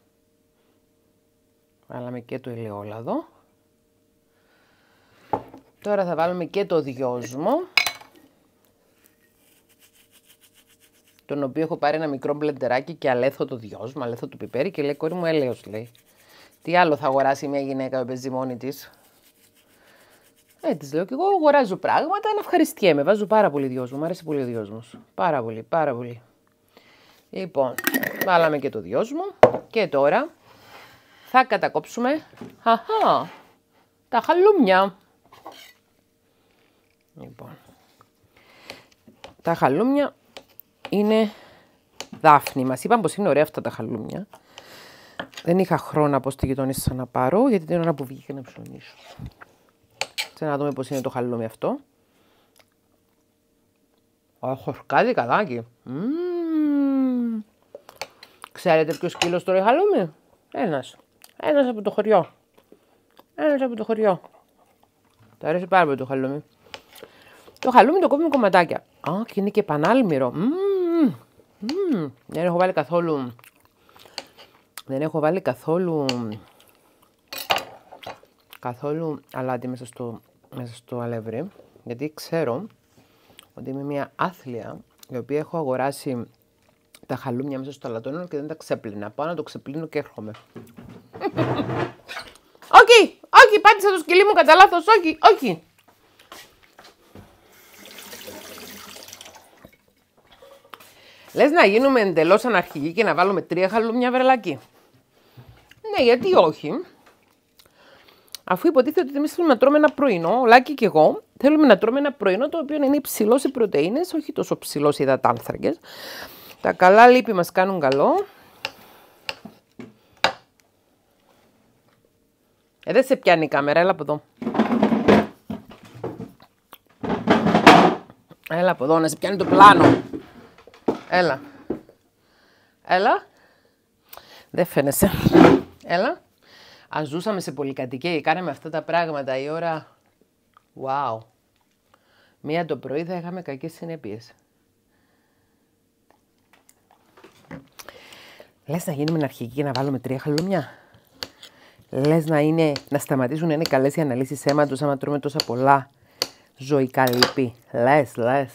Βάλαμε και το ελαιόλαδο. Τώρα θα βάλουμε και το δυόσμο, τον οποίο έχω πάρει ένα μικρό μπλεντεράκι και αλέθω το δυόσμο, αλέθω το πιπέρι και λέει, κόρη μου, έλαιος, λέει. Τι άλλο θα αγοράσει μια γυναίκα που παίζει μόνη της. Ε, της λέω και εγώ αγοράζω πράγματα να ευχαριστιέμαι. Βάζω πάρα πολύ δυόσμο, μου αρέσει πολύ ο δυόσμος. Πάρα πολύ, πάρα πολύ. Λοιπόν, βάλαμε και το δυόσμο και τώρα θα κατακόψουμε, αχα, τα χαλούμια. Λοιπόν, τα χαλούμια είναι δάφνη. Μας είπαν πως είναι ωραία αυτά τα χαλούμια. Δεν είχα χρόνο από στη γειτονίσσα να πάρω, γιατί την ώρα που βγήκα να ψωνίσω. Σε να δούμε πως είναι το χαλούμι αυτό. Έχω σκάδι καλάκι. Mm. Ξέρετε ποιος σκύλος τρώει χαλούμι? Ένας. Ένας από το χωριό. Ένας από το χωριό. Το αρέσει πάρα πολύ το χαλούμι. Το χαλούμι το κόβουμε κομματάκια. Α, και είναι και πανάλμυρο. Mm. Mm. Δεν έχω βάλει καθόλου... Δεν έχω βάλει καθόλου... Καθόλου αλάτι μέσα στο, μέσα στο αλεύρι. Γιατί ξέρω ότι είμαι μια άθλια, η οποία έχω αγοράσει τα χαλούμια μέσα στο αλατόνιο και δεν τα ξέπλυνα. Πάω να το ξεπλύνω και έρχομαι. Όχι, όχι, πάτησα το σκυλί μου κατά λάθος, όχι, όχι. Λες να γίνουμε εντελώς αναρχικοί και να βάλουμε τρία χαλούμια βρελάκι. Ναι, γιατί όχι. Αφού υποτίθεται ότι εμείς θέλουμε να τρώμε ένα πρωινό, ο Λάκη και εγώ, θέλουμε να τρώμε ένα πρωινό το οποίο είναι υψηλό σε πρωτεΐνες, όχι τόσο ψηλό σε υδατάνθρακες. Τα καλά λίπη μας κάνουν καλό. Ε, δεν σε πιάνει η κάμερα, έλα από εδώ. Έλα από εδώ, να σε πιάνει το πλάνο. Έλα. Έλα. Δεν φαίνεσαι. Έλα. Αν ζούσαμε σε πολυκατοικία και κάναμε αυτά τα πράγματα η ώρα... Wow. Μία το πρωί θα είχαμε κακές συνέπειες. Λες να γίνουμε αρχικοί και να βάλουμε τρία χαλούμια. Λες να, είναι, να σταματήσουν να είναι καλές οι αναλύσεις αίματος άμα τρώμε τόσα πολλά ζωικά λίπη. Λες, λες.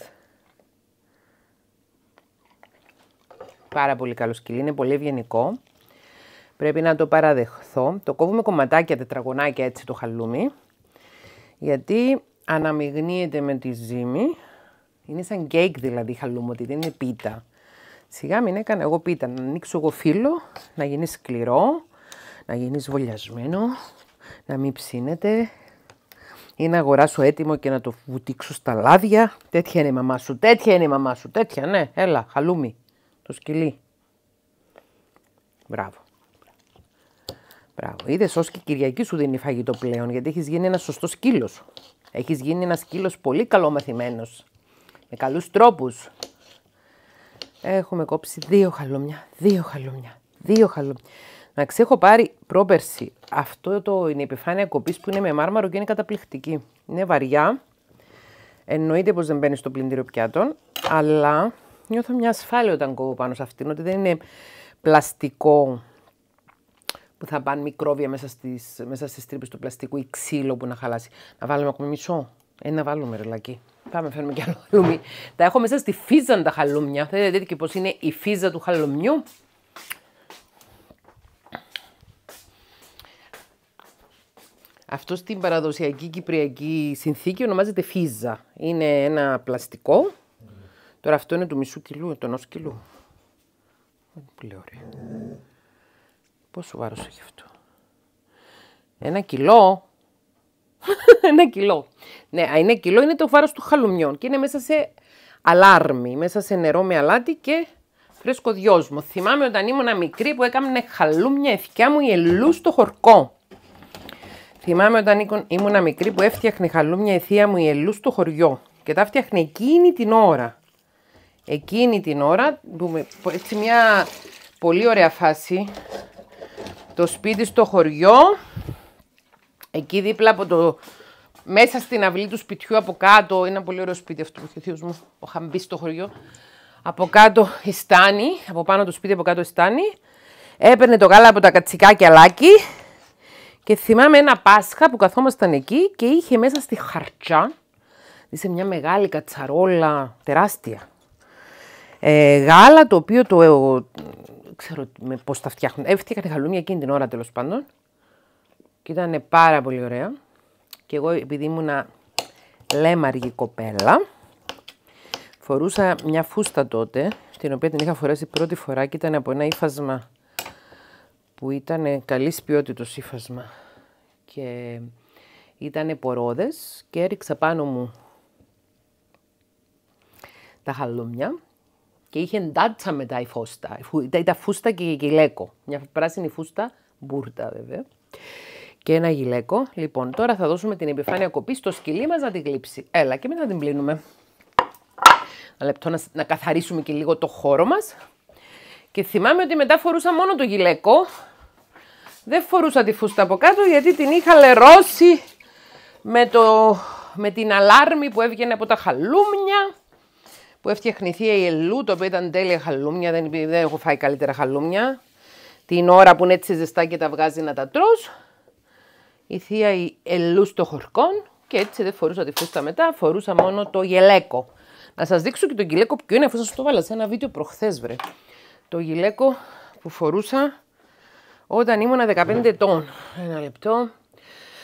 Πάρα πολύ καλό σκυλί, είναι πολύ ευγενικό. Πρέπει να το παραδεχθώ. Το κόβουμε κομματάκια, τετραγωνάκια έτσι το χαλούμι. Γιατί αναμειγνύεται με τη ζύμη. Είναι σαν κέικ δηλαδή χαλούμι, δεν είναι πίτα. Σιγά μην έκανα εγώ πίτα, να ανοίξω εγώ φύλλο, να γίνει σκληρό, να γίνει βολιασμένο, να μην ψήνεται. Ή να αγοράσω έτοιμο και να το βουτήξω στα λάδια. Τέτοια είναι η μαμά σου, τέτοια είναι η μαμά σου, τέτοια, ναι, έλα, χαλούμι, το σκυλί. Μπράβο. Μπράβο. Είδες, ως και η Κυριακή σου δίνει φαγητό πλέον, γιατί έχεις γίνει ένας σωστός σκύλος. Έχεις γίνει ένας σκύλος πολύ καλομαθημένος, με καλούς τρόπους. Έχουμε κόψει δύο χαλούμια, δύο χαλούμια, δύο χαλούμια. Να έχω πάρει πρόπερση. Αυτό το είναι η επιφάνεια κοπής που είναι με μάρμαρο και είναι καταπληκτική. Είναι βαριά. Εννοείται πως δεν μπαίνει στο πλυντήριο πιάτων, αλλά νιώθω μια ασφάλεια όταν κόβω πάνω σε αυτήν, ότι δεν είναι πλαστικό που θα πάνε μικρόβια μέσα στις, μέσα στις τρύπες του πλαστικού ή ξύλο που να χαλάσει. Να βάλουμε ακόμη μισό. Ε, να βάλουμε ρελάκι. Πάμε, φέρουμε κι άλλο χαλούμι. Τα έχω μέσα στη φίζα τα χαλούμια. Θα δείτε και πως είναι η φίζα του χαλουμιού. Αυτό στην παραδοσιακή κυπριακή συνθήκη ονομάζεται φίζα. Είναι ένα πλαστικό. Mm. Τώρα αυτό είναι του μισού κιλού, του ενός κιλού. Πολύ ωραία. Πόσο βάρος έχει αυτό? Ένα κιλό. Ένα κιλό. Ναι, είναι κιλό, είναι το βάρος του χαλουμιών και είναι μέσα σε αλάρμι, μέσα σε νερό με αλάτι και φρέσκο δυόσμο. Θυμάμαι όταν ήμουν μικρή που έκαμε χαλούμια ευκιά μου η Ελού στο χορκό. Θυμάμαι όταν ήμουν μικρή που έφτιαχνε χαλούμια η θεία μου η Ελού στο χωριό και τα έφτιαχνε εκείνη την ώρα. Εκείνη την ώρα, έτσι μια πολύ ωραία φάση, το σπίτι στο χωριό, εκεί δίπλα από το, μέσα στην αυλή του σπιτιού από κάτω, είναι ένα πολύ ωραίο σπίτι αυτό που είχε ο θείος μου, ο Χαμπής στο χωριό, από κάτω η στάνη, από πάνω το σπίτι από κάτω η στάνη, έπαιρνε το γάλα από τα κατσικάκια λάκι και θυμάμαι ένα Πάσχα που καθόμασταν εκεί και είχε μέσα στη χαρτσά, σε μια μεγάλη κατσαρόλα τεράστια, ε, γάλα το οποίο το, ε, ξέρω με πώς τα φτιάχνουν, έφτιαχνε χαλούμια εκείνη την ώρα τέλος πάντων και ήταν πάρα πολύ ωραία και εγώ επειδή ήμουνα λέμαργη κοπέλα φορούσα μια φούστα τότε, την οποία την είχα φορέσει πρώτη φορά και ήταν από ένα ύφασμα που ήταν καλής ποιότητος ύφασμα και ήταν πορόδες και έριξα πάνω μου τα χαλούμια και είχε ντάτσα μετά η φούστα. Ήταν φούστα και γυλαίκο. Μια πράσινη φούστα, μπουρτα βέβαια. Και ένα γυλαίκο. Λοιπόν, τώρα θα δώσουμε την επιφάνεια κοπή στο σκυλί μας να την γλύψει. Έλα και μετά την πλύνουμε. Ένα λεπτό να, να καθαρίσουμε και λίγο το χώρο μας. Και θυμάμαι ότι μετά φορούσα μόνο το γυλαίκο. Δεν φορούσα τη φούστα από κάτω γιατί την είχα λερώσει με, το, με την αλάρμη που έβγαινε από τα χαλούμια. Που έφτιαχνε η θεία η Ελού, το οποίο ήταν τέλεια χαλούμια, δεν, δεν έχω φάει καλύτερα χαλούμια. Την ώρα που είναι έτσι ζεστά και τα βγάζει να τα τρως. Η θεία η Ελού στο χορκόν και έτσι δεν φορούσα τη φούστα μετά, φορούσα μόνο το γυλαίκο. Να σας δείξω και το γυλαίκο ποιο είναι, αφού σας το βάλα σε ένα βίντεο προχθές βρε. Το γυλαίκο που φορούσα όταν ήμουν δεκαπέντε ετών. Ένα λεπτό.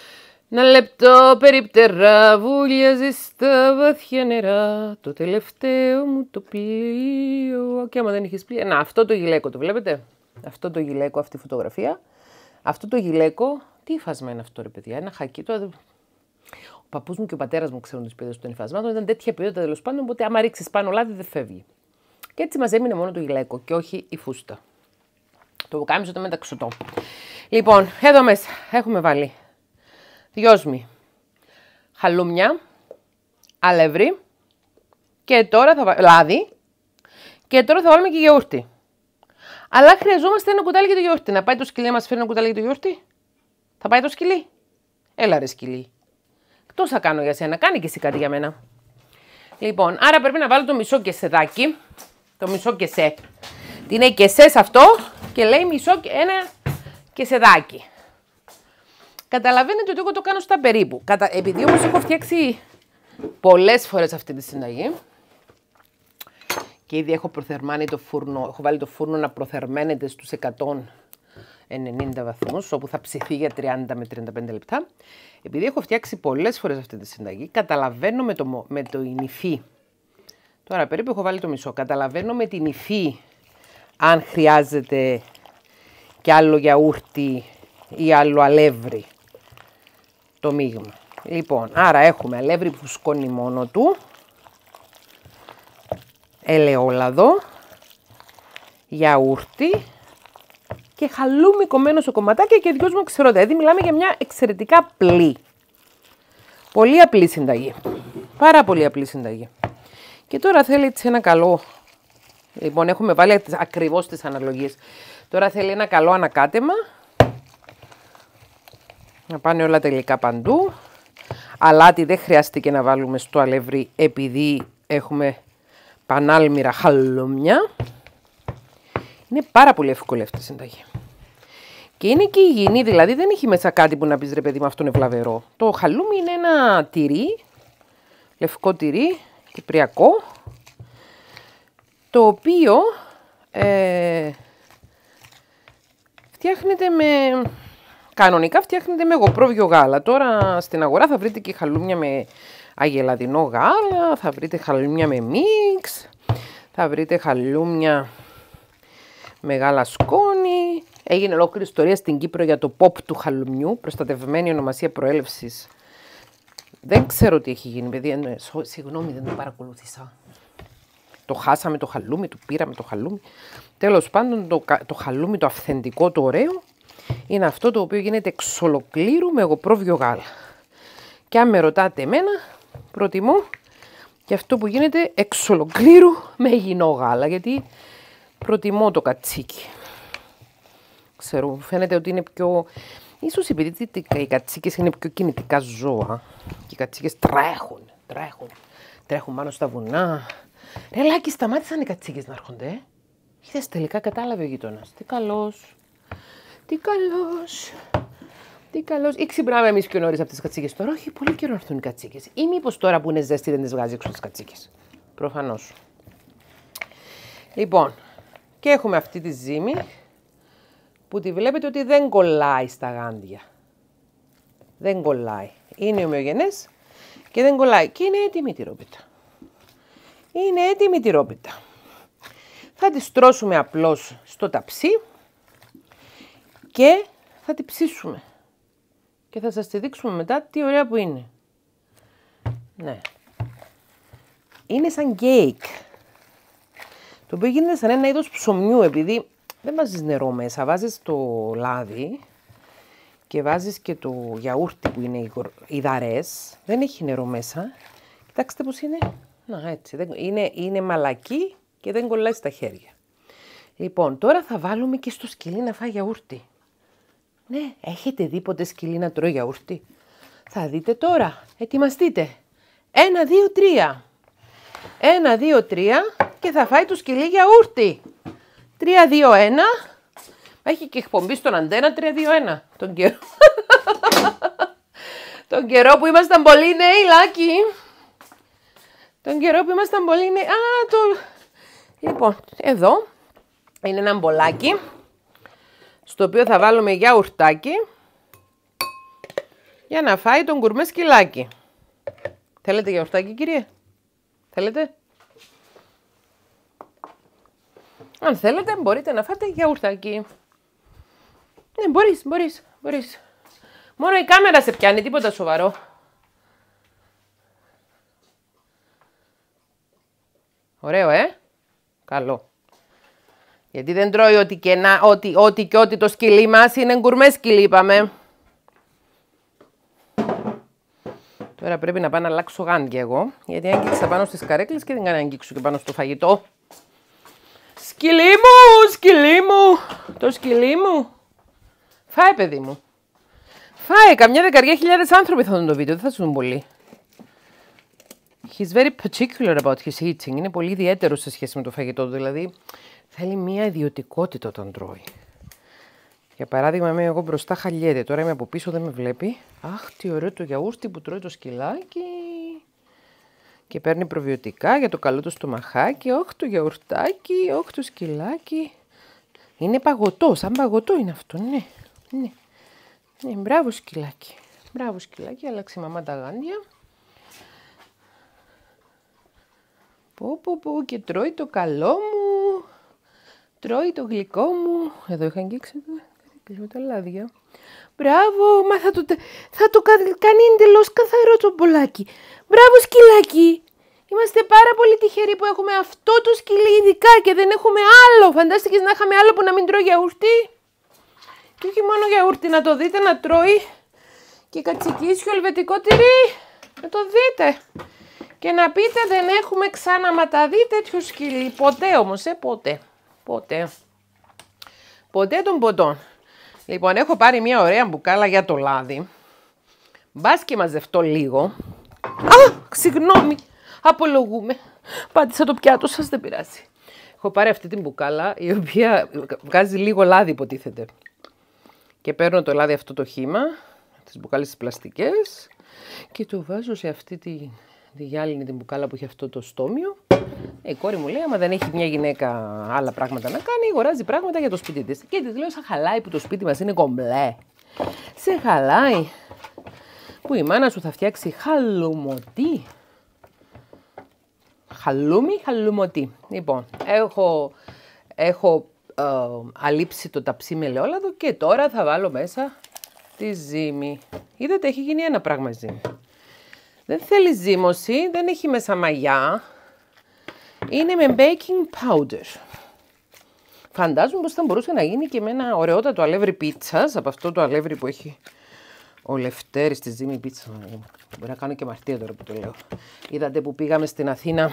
Ένα λεπτό περιπτερά βούλιαζε στα βαθιά νερά το τελευταίο μου το πλοίο. Και άμα δεν είχες πλοίο... Να, αυτό το γυλαίκο το βλέπετε. Αυτό το γυλαίκο, αυτή η φωτογραφία. Αυτό το γυλαίκο, τι υφασμα είναι αυτό ρε παιδιά, ένα χακί. Το... Ο παππούς μου και ο πατέρας μου ξέρουν τις ποιότητες των υφασμάτων. Ήταν τέτοια ποιότητα τέλος πάντων, οπότε άμα ρίξεις πάνω λάδι δεν φεύγει. Και έτσι μας έμεινε μόνο το γυλαίκο και όχι η φούστα. Το πουκάμισο το μεταξωτό. Λοιπόν, εδώ μέσα έχουμε βάλει δυόσμη, χαλούμια, αλεύρι και τώρα θα βάλουμε λάδι και τώρα θα βάλουμε και γιαούρτι. Αλλά χρειαζόμαστε ένα κουτάλι για το γιαούρτι. Να πάει το σκυλί να μας φέρει ένα κουτάλι για το γιαούρτι. Θα πάει το σκυλί. Έλα ρε σκυλί. Εκτός θα κάνω για σένα. Κάνει και εσύ κάτι για μένα. Λοιπόν, άρα πρέπει να βάλω το μισό κεσεδάκι. Το μισό κεσέ. Τι είναι κεσέ αυτό και λέει μισό και ένα κεσεδάκι. Καταλαβαίνετε ότι εγώ το κάνω στα περίπου. Κατα... Επειδή όμως έχω φτιάξει πολλές φορές αυτή τη συνταγή και ήδη έχω προθερμάνει το φούρνο, έχω βάλει το φούρνο να προθερμαίνεται στους εκατόν ενενήντα βαθμούς, όπου θα ψηθεί για τριάντα με τριάντα πέντε λεπτά. Επειδή έχω φτιάξει πολλές φορές αυτή τη συνταγή, καταλαβαίνω με το, με το υφή. Τώρα περίπου έχω βάλει το μισό. Καταλαβαίνω με την υφή αν χρειάζεται και άλλο γιαούρτι ή άλλο αλεύρι το μείγμα. Λοιπόν, άρα έχουμε αλεύρι που σκόνει μόνο του, ελαιόλαδο, γιαούρτι και χαλούμι κομμένο σε κομματάκια και δυο μου ξερότητα. Δηλαδή μιλάμε για μια εξαιρετικά απλή. Πολύ απλή συνταγή. Πάρα πολύ απλή συνταγή. Και τώρα θέλει έτσι ένα καλό... Λοιπόν, έχουμε βάλει ακριβώς τις αναλογίες. Τώρα θέλει ένα καλό ανακάτεμα. Να πάνε όλα τελικά παντού. Αλάτι δεν χρειάστηκε να βάλουμε στο αλεύρι επειδή έχουμε πανάλμυρα χαλούμια. Είναι πάρα πολύ εύκολη αυτή η συνταγή. Και είναι και υγιεινή, δηλαδή δεν έχει μέσα κάτι που να πεις ρε παιδί με αυτό είναι βλαβερό. Το χαλούμι είναι ένα τυρί, λευκό τυρί, κυπριακό, το οποίο ε, φτιάχνεται με... Κανονικά φτιάχνεται με γοπρόβιο γάλα. Τώρα στην αγορά θα βρείτε και χαλούμια με αγελαδινό γάλα, θα βρείτε χαλούμια με μίξ, θα βρείτε χαλούμια με γάλα σκόνη. Έγινε ολόκληρη ιστορία στην Κύπρο για το pop του χαλουμιού, προστατευμένη ονομασία προέλευσης. Δεν ξέρω τι έχει γίνει, παιδιά. Συγγνώμη, δεν το παρακολούθησα. Το χάσαμε το χαλούμι, το πήραμε το χαλούμι. Τέλος πάντων, το, το χαλούμι το αυθεντικό, το ωραίο, είναι αυτό το οποίο γίνεται εξ ολοκλήρου με γοπρόβιο γάλα. Και αν με ρωτάτε εμένα, προτιμώ και αυτό που γίνεται εξ ολοκλήρου με υγιεινό γάλα, γιατί προτιμώ το κατσίκι. Ξέρω, φαίνεται ότι είναι πιο... Ίσως επειδή οι κατσίκες είναι πιο κινητικά ζώα και οι κατσίκες τρέχουν, τρέχουν, τρέχουν πάνω στα βουνά. Ρε Λάκη, σταμάτησαν οι κατσίκες να έρχονται, ε. Χθες τελικά κατάλαβε ο γείτονας. Τι καλός, τι καλός, τι καλός. Ή ξυπνάμε εμείς πιο νωρίς από τις κατσίκες τώρα. Όχι, πολύ καιρό έρθουν οι κατσίκες. Ή μήπως τώρα που είναι ζέστη δεν τις βγάζει έξω τις κατσίκες. Προφανώς. Λοιπόν, και έχουμε αυτή τη ζύμη που τη βλέπετε ότι δεν κολλάει στα γάντια. Δεν κολλάει. Είναι ομοιογενές και δεν κολλάει. Και είναι έτοιμη η τυρόπιτα. Είναι έτοιμη η τυρόπιτα. Θα τη στρώσουμε απλώς στο ταψί και θα τη ψήσουμε. Και θα σας τη δείξουμε μετά τι ωραία που είναι. Ναι. Είναι σαν γκέικ. Το οποίο γίνεται σαν ένα είδος ψωμιού, επειδή δεν βάζεις νερό μέσα, βάζεις το λάδι και βάζεις και το γιαούρτι που είναι οι δαρές. Δεν έχει νερό μέσα. Κοιτάξτε πώς είναι. Να, έτσι. Είναι, είναι μαλακή και δεν κολλάει στα χέρια. Λοιπόν, τώρα θα βάλουμε και στο σκυλί να φάει γιαούρτι. Ναι, έχετε δει ποτέ σκυλί να τρώει γιαούρτι? Θα δείτε τώρα. Ετοιμαστείτε. Ένα, δύο, τρία. Ένα, δύο, τρία και θα φάει το σκυλί γιαούρτι. Τρία, δύο, ένα. Έχει και εκπομπή στον αντένα. Τρία, δύο, ένα. Τον καιρό. Τον καιρό που ήμασταν πολύ νέοι, Λάκη. Τον καιρό που ήμασταν πολύ νέοι. Α, το... Λοιπόν, εδώ είναι ένα μπολάκι στο οποίο θα βάλουμε γιαουρτάκι Για να φάει τον γκουρμέ σκυλάκι. Θέλετε γιαουρτάκι, κύριε? Θέλετε? Αν θέλετε, μπορείτε να φάτε γιαουρτάκι. Ναι, μπορείς, μπορείς, μπορείς. Μόνο η κάμερα σε πιάνει, τίποτα σοβαρό. Ωραίο, ε? Καλό. Γιατί δεν τρώει ό,τι και, να, ό,τι, ό,τι και ό,τι το σκυλί μας είναι γκουρμέ σκυλί, είπαμε. Τώρα πρέπει να πάω να αλλάξω γάντια εγώ, γιατί άγγιξα πάνω στις καρέκλες και δεν κάνω να αγγίξω και πάνω στο φαγητό. Σκυλί μου, σκυλί μου, το σκυλί μου. Φάε, παιδί μου. Φάε, καμιά δεκαριά χιλιάδες άνθρωποι θα δουν το βίντεο, δεν θα σου δουν πολύ. He's very particular about his eating. Είναι πολύ ιδιαίτερο σε σχέση με το φαγητό του, δηλαδή θέλει μία ιδιωτικότητα όταν τρώει. Για παράδειγμα, είμαι εγώ μπροστά, χαλιέται. Τώρα είμαι από πίσω, δεν με βλέπει. Αχ, τι ωραίο το γιαούρτι που τρώει το σκυλάκι. Και παίρνει προβιωτικά για το καλό του στομαχάκι. Όχι το γιαουρτάκι, όχι το σκυλάκι. Είναι παγωτό, σαν παγωτό είναι αυτό, ναι. Ναι, ναι, μπράβο σκυλάκι. Μπράβο σκυλάκι, άλλαξε η μαμά τα γάντια. Πω, πω, πω, και τρώει το καλό μου. Τρώει το γλυκό μου. Εδώ είχα αγγίξει με τα λάδια. Μπράβο, μα θα το, θα το κάνει εντελώς καθαρό το μπολάκι. Μπράβο σκυλάκι. Είμαστε πάρα πολύ τυχεροί που έχουμε αυτό το σκυλί ειδικά και δεν έχουμε άλλο. Φαντάστηκες να είχαμε άλλο που να μην τρώει γιαούρτι? Και όχι μόνο γιαούρτι, να το δείτε να τρώει και κατσικίσιο ελβετικό τυρί. Να το δείτε. Και να πείτε δεν έχουμε ξαναματαδεί τέτοιο σκυλί. Ποτέ όμως, ε, ποτέ. Ποτέ. Ποτέ των ποτών. Λοιπόν, έχω πάρει μια ωραία μπουκάλα για το λάδι. Μπας και μαζευτώ λίγο. Α, συγγνώμη. Απολογούμε. Πάτησα το πιάτο σας, δεν πειράζει. Έχω πάρει αυτή την μπουκάλα, η οποία βγάζει λίγο λάδι, υποτίθεται. Και παίρνω το λάδι αυτό το χύμα, τις μπουκάλες τις πλαστικές, και το βάζω σε αυτή τη, τη γυάλινη την μπουκάλα που έχει αυτό το στόμιο. Η κόρη μου λέει, άμα δεν έχει μια γυναίκα άλλα πράγματα να κάνει, αγοράζει πράγματα για το σπίτι της. Και της λέω, σαν χαλάει που το σπίτι μας είναι κομπλέ. Σε χαλάει που η μάνα σου θα φτιάξει χαλουμωτή. Χαλούμι, χαλουμωτή. Λοιπόν, έχω, έχω ε, αλείψει το ταψί με ελαιόλαδο και τώρα θα βάλω μέσα τη ζύμη. Είδατε, έχει γίνει ένα πράγμα η ζύμη. Δεν θέλει ζύμωση, δεν έχει μέσα μαγιά. Είναι με baking powder. Φαντάζομαι πως θα μπορούσε να γίνει και με ένα ωραιότατο αλεύρι πίτσας, από αυτό το αλεύρι που έχει ο Λευτέρης στη ζύμη πίτσα. Μπορεί να κάνω και αμαρτία τώρα που το λέω. Είδατε που πήγαμε στην Αθήνα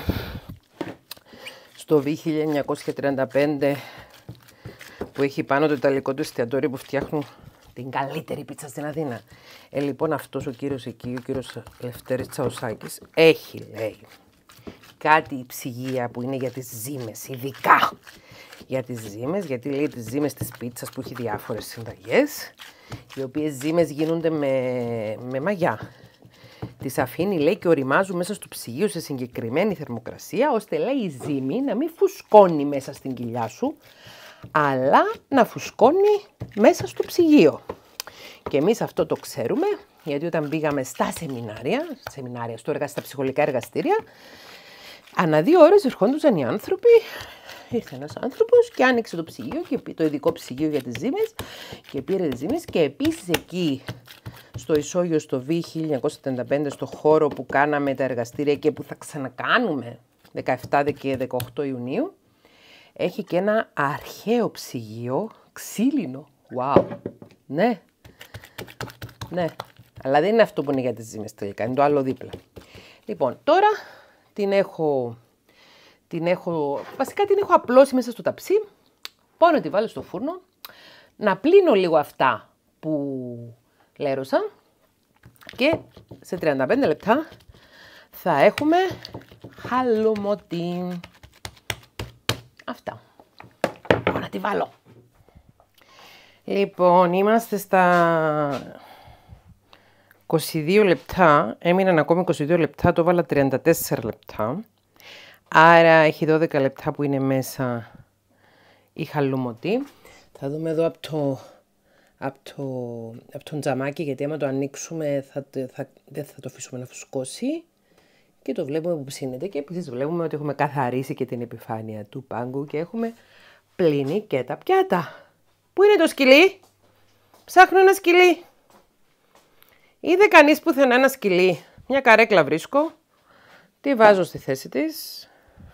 στο Β χίλια εννιακόσια τριάντα πέντε που έχει πάνω το ιταλικό του εστιατόριο που φτιάχνουν την καλύτερη πίτσα στην Αθήνα. Ε, λοιπόν, αυτός ο κύριος εκεί, ο κύριος Λευτέρης Τσαουσάκης, έχει, λέει, κάτι ψυγεία που είναι για τις ζύμες, ειδικά για τις ζύμες, γιατί λέει τις ζύμες της πίτσας που έχει διάφορες συνταγές, οι οποίες ζύμες γίνονται με, με μαγιά. Τις αφήνει, λέει, και οριμάζουν μέσα στο ψυγείο σε συγκεκριμένη θερμοκρασία, ώστε, λέει, η ζύμη να μην φουσκώνει μέσα στην κοιλιά σου, αλλά να φουσκώνει μέσα στο ψυγείο. Και εμείς αυτό το ξέρουμε, γιατί όταν πήγαμε στα σεμινάρια, σεμινάρια στο εργα, στα ψυχολογικά εργαστήρια, ανά δύο ώρες ερχόντουσαν οι άνθρωποι. Ήρθε ένας άνθρωπος και άνοιξε το ψυγείο, και, το ειδικό ψυγείο για τις ζύμες, και πήρε τις ζύμες. Και επίσης εκεί στο ισόγειο στο Β χίλια εννιακόσια τριάντα πέντε, στο χώρο που κάναμε τα εργαστήρια και που θα ξανακάνουμε δεκαεπτά και δεκαοκτώ Ιουνίου, έχει και ένα αρχαίο ψυγείο ξύλινο. Wow! Ναι, ναι, αλλά δεν είναι αυτό που είναι για τις ζύμες τελικά, είναι το άλλο δίπλα. Λοιπόν, τώρα την έχω, την έχω, βασικά την έχω απλώσει μέσα στο ταψί, πάω να τη βάλω στο φούρνο, να πλύνω λίγο αυτά που λέρωσα και σε τριάντα πέντε λεπτά θα έχουμε χαλουμωτή. Αυτά. Πάω να τη βάλω. Λοιπόν, είμαστε στα είκοσι δύο λεπτά, έμειναν ακόμη είκοσι δύο λεπτά, το βάλα τριάντα τέσσερα λεπτά. Άρα έχει δώδεκα λεπτά που είναι μέσα η χαλουμωτή. Θα δούμε εδώ από το, από το, από το τζαμάκι, γιατί άμα το ανοίξουμε θα, θα, δεν θα το αφήσουμε να φουσκώσει. Και το βλέπουμε που ψήνεται και επίσης βλέπουμε ότι έχουμε καθαρίσει και την επιφάνεια του πάγκου και έχουμε πλύνει και τα πιάτα. Πού είναι το σκυλί? Ψάχνω ένα σκυλί. Είδε κανείς πουθενά ένα σκυλί? Μια καρέκλα βρίσκω. Τη βάζω στη θέση της.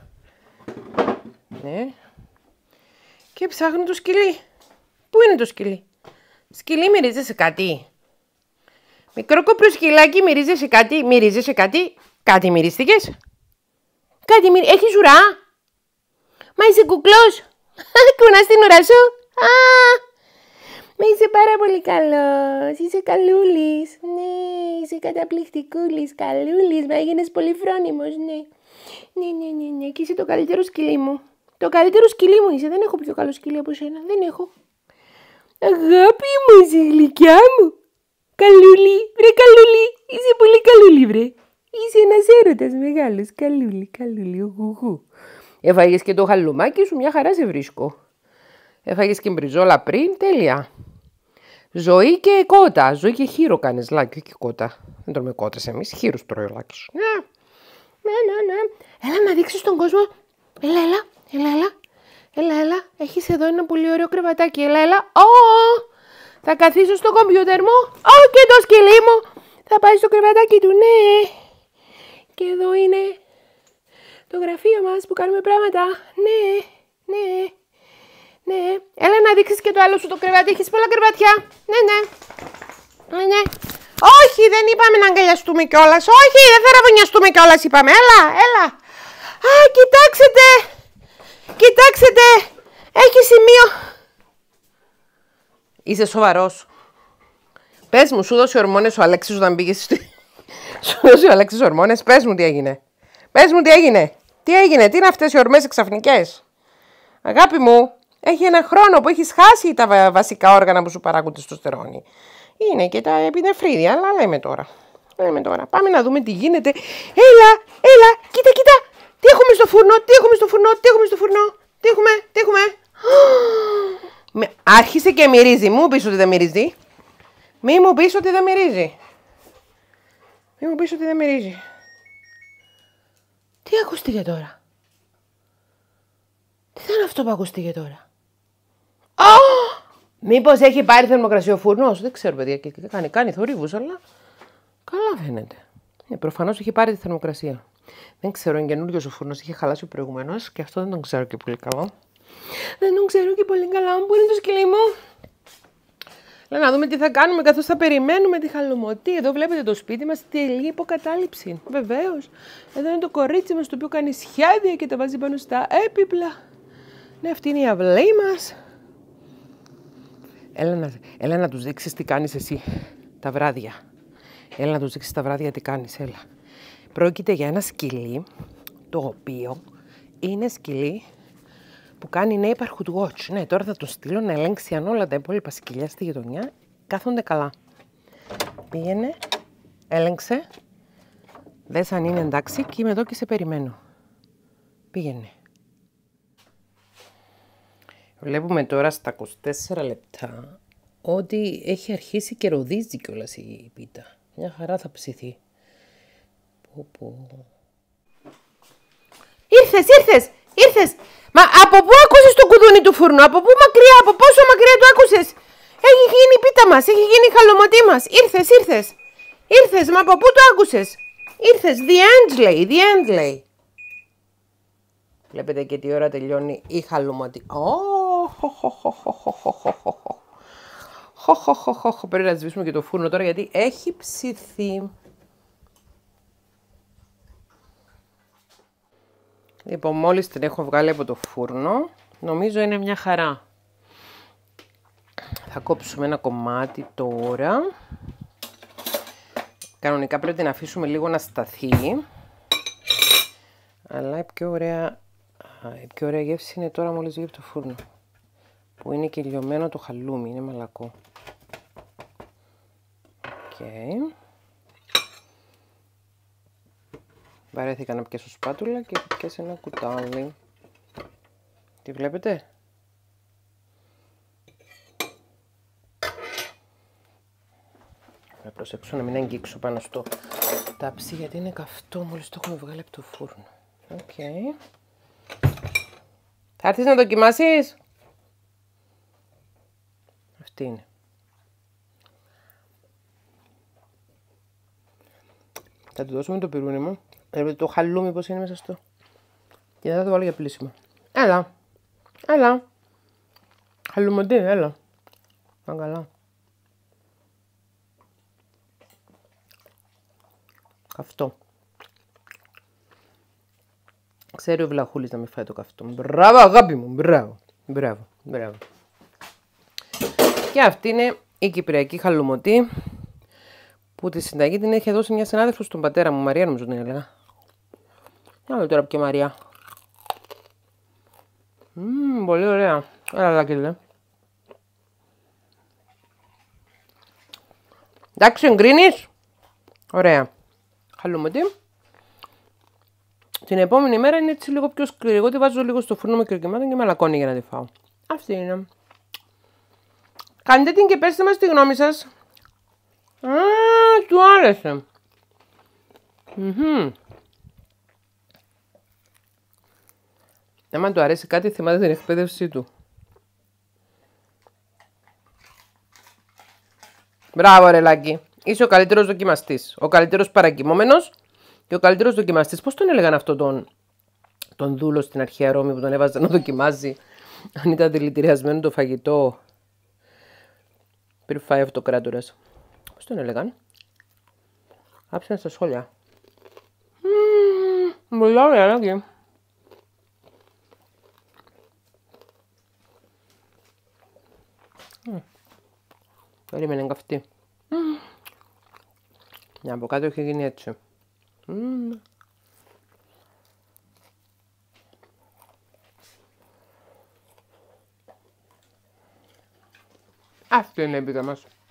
Ναι. Και ψάχνω το σκυλί. Πού είναι το σκυλί? Σκυλί, μυρίζεσαι κάτι? Μικρό κοπρό σκυλάκι, μυρίζεσαι κάτι? Μυρίζεσαι κάτι? Κάτι μυρίστηκες? Κάτι μυρί... Έχεις ουρά? Μα είσαι κουκλός? Κουνάς την ουρά σου? Α, μα είσαι πάρα πολύ καλός. Είσαι καλούλης. Ναι, είσαι καταπληκτικούλης. Καλούλης. Μα έγινες πολύ φρόνιμος, ναι. Ναι, ναι, ναι, ναι. Και είσαι το καλύτερο σκυλί μου. Το καλύτερο σκυλί μου είσαι. Δεν έχω πιο καλό σκυλί από σένα. Δεν έχω. Αγάπη μου, είσαι γλυκιά μου. Καλούλη. Βρε καλούλη. Είσαι πολύ καλούλη, βρε. Είσαι ένας έρωτας μεγάλος. Καλούλη, καλούλη. Γουγού. Έφαγες και το χαλουμάκι σου, μια χαρά σε βρίσκω. Έφαγες και μπριζόλα πριν, τέλεια. Ζωή και κότα. Ζωή και χείρο κάνεις, Λάκη, όχι και κότα. Δεν τρώμε κότες εμείς, χείρους τρώει ο Λάκης. Ναι, ναι, ναι, ναι. Έλα να δείξεις στον κόσμο. Έλα, έλα, έλα, έλα. Έλα, έλα. Έχεις εδώ ένα πολύ ωραίο κρεβατάκι. Έλα, έλα. Ω, θα καθίσω στο κομπιούτερ μου. Ω, και το σκυλί μου. Θα πάει στο κρεβατάκι του, ναι. Και εδώ είναι το γραφείο μας που κάνουμε πράγματα. Ναι, ναι, ναι. Έλα να δείξεις και το άλλο σου το κρεβάτι. Έχεις πολλά κρεβάτια. Ναι, ναι. Ναι, ναι. Όχι, δεν είπαμε να αγκαλιαστούμε κιόλας. Όχι, δεν θα ραβωνιαστούμε κιόλας, είπαμε. Έλα, έλα. Α, κοιτάξτε. Κοιτάξτε. Έχει σημείο. Είσαι σοβαρός? Πες μου, σου δώσει ορμόνες ο Αλέξης όταν πήγες στη... Σου δώσει ο Αλέξης ορμόνες, πες μου τι έγινε. Πες μου τι έγινε. Τι έγινε, τι είναι αυτές οι ορμές ξαφνικές? Αγάπη μου, έχει ένα χρόνο που έχεις χάσει τα βασικά όργανα που σου παράγουν τεστοστερόνη. Είναι και τα επινεφρίδια, αλλά λέμε τώρα. Λέμε τώρα. Πάμε να δούμε τι γίνεται. Έλα, έλα, κοίτα, κοίτα. Τι έχουμε στο φούρνο, τι έχουμε στο φούρνο, τι έχουμε στο φούρνο. Τι έχουμε, τι έχουμε. Άρχισε και μυρίζει. Μου πεις ότι δεν μυρίζει. Μη μου πεις ότι δεν μυρίζει. Μη μου πεις ότι δεν μυρίζει. Τι ακούστηκε τώρα? Τι ήταν αυτό που ακούστηκε τώρα? Oh! Μήπως έχει πάρει θερμοκρασία ο φούρνος? Δεν ξέρω, παιδιά, και κάνει, κάνει θορύβους, αλλά καλά φαίνεται. Ε, προφανώς έχει πάρει τη θερμοκρασία. Δεν ξέρω, είναι καινούριος ο φούρνος, είχε χαλάσει ο προηγούμενος και αυτό δεν τον ξέρω και πολύ καλά. Δεν τον ξέρω και πολύ καλά. Πού είναι το σκυλί μου? Λέω να δούμε τι θα κάνουμε καθώς θα περιμένουμε τη χαλωμωτή. Εδώ βλέπετε το σπίτι μας, τελεί υποκατάληψη. Βεβαίως. Εδώ είναι το κορίτσι μας το οποίο κάνει σχέδια και τα βάζει πάνω στα έπιπλα. Ναι, αυτή είναι η αυλή μας. Έλα να, έλα να τους δείξεις τι κάνεις εσύ τα βράδια. Έλα να τους δείξεις τα βράδια τι κάνεις, έλα. Πρόκειται για ένα σκυλί, το οποίο είναι σκυλί που κάνει neighborhood watch. Ναι, τώρα θα το στείλω να ελέγξει αν όλα τα υπόλοιπα σκυλιά στη γειτονιά κάθονται καλά. Πήγαινε, έλεγξε, δες αν είναι εντάξει και είμαι εδώ και σε περιμένω. Πήγαινε. Βλέπουμε τώρα στα είκοσι τέσσερα λεπτά ότι έχει αρχίσει και ροδίζει κιόλας η πίτα. Μια χαρά θα ψηθεί. Πω, πω. Ήρθες, ήρθες, ήρθες. Μα από πού άκουσες το κουδούνι του φούρνου? Από πού μακριά, από πόσο μακριά το άκουσες? Έχει γίνει η πίτα μας, έχει γίνει η χαλωματή μας. Ήρθες, ήρθες. Ήρθες, μα από πού το άκουσες? Ήρθες, the end λέει, the end λέει. Βλέπετε και τι ώρα τελειώνει η χαλωματή. Πρέπει να σβήσουμε και το φούρνο τώρα γιατί έχει ψηθεί. Λοιπόν, μόλις την έχω βγάλει από το φούρνο, νομίζω είναι μια χαρά. Θα κόψουμε ένα κομμάτι τώρα. Κανονικά πρέπει να αφήσουμε λίγο να σταθεί. Αλλά η πιο ωραία, η πιο ωραία γεύση είναι τώρα μόλις βγει από το φούρνο. Που είναι και λιωμένο το χαλούμι, είναι μαλακό. Οκ. Okay. Βαρέθηκα να πιάσω σπάτουλα και πιάσα ένα κουτάλι. Τι βλέπετε? Να προσέξω να μην αγγίξω πάνω στο τάψι γιατί είναι καυτό μόλις το έχουμε βγάλει από το φούρνο. Οκ. Okay. Θα έρθεις να δοκιμάσεις? Αυτή είναι. Θα του δώσουμε το πυρούνι μου. Βλέπετε το χαλούμι πως είναι μέσα στο. Και θα το βάλω για πλήσιμο. Έλα. Έλα. Χαλουμοντή, έλα. Να καλά. Καυτό. Ξέρει ο Βλαχούλης να μην φάει το καυτό. Μπράβο αγάπη μου, μπράβο. Μπράβο, μπράβο. Και αυτή είναι η κυπριακή χαλουμωτή που τη συνταγή την έχει δώσει μια συνάδελφος στον πατέρα μου. Μαρία νομίζω την έλεγα. Να δω τώρα ποια Μαρία. Μμμ, πολύ ωραία. Έλα Λάκη. Εντάξει, εγκρίνεις. Ωραία. Χαλούμωτη. Την επόμενη μέρα είναι έτσι λίγο πιο σκληρή. Εγώ τη βάζω λίγο στο φούρνο με κρυοκυμάτων και μαλακώνει για να τη φάω. Αυτή είναι. Κάντε την και πέστε μας τη γνώμη σας. Α, του άρεσε. Mm-hmm. Άμα του αρέσει κάτι θυμάται την εκπαίδευσή του. Μπράβο ρε Λάκη. Είσαι ο καλύτερος δοκιμαστής. Ο καλύτερος παρακοιμόμενος και ο καλύτερος δοκιμαστής. Πώς τον έλεγαν αυτόν τον, τον δούλο στην αρχαία Ρώμη που τον έβαζαν να δοκιμάζει αν ήταν δηλητηριασμένο το φαγητό πριν φάει αυτοκράτορας. Πώς τον έλεγαν? Άψε στα σχόλια. Πολύ ωραία Λάκη. Περίμενε καυτή. Μια από κάτω έχει γίνει έτσι. Mm. Αυτή είναι η πίτα μας.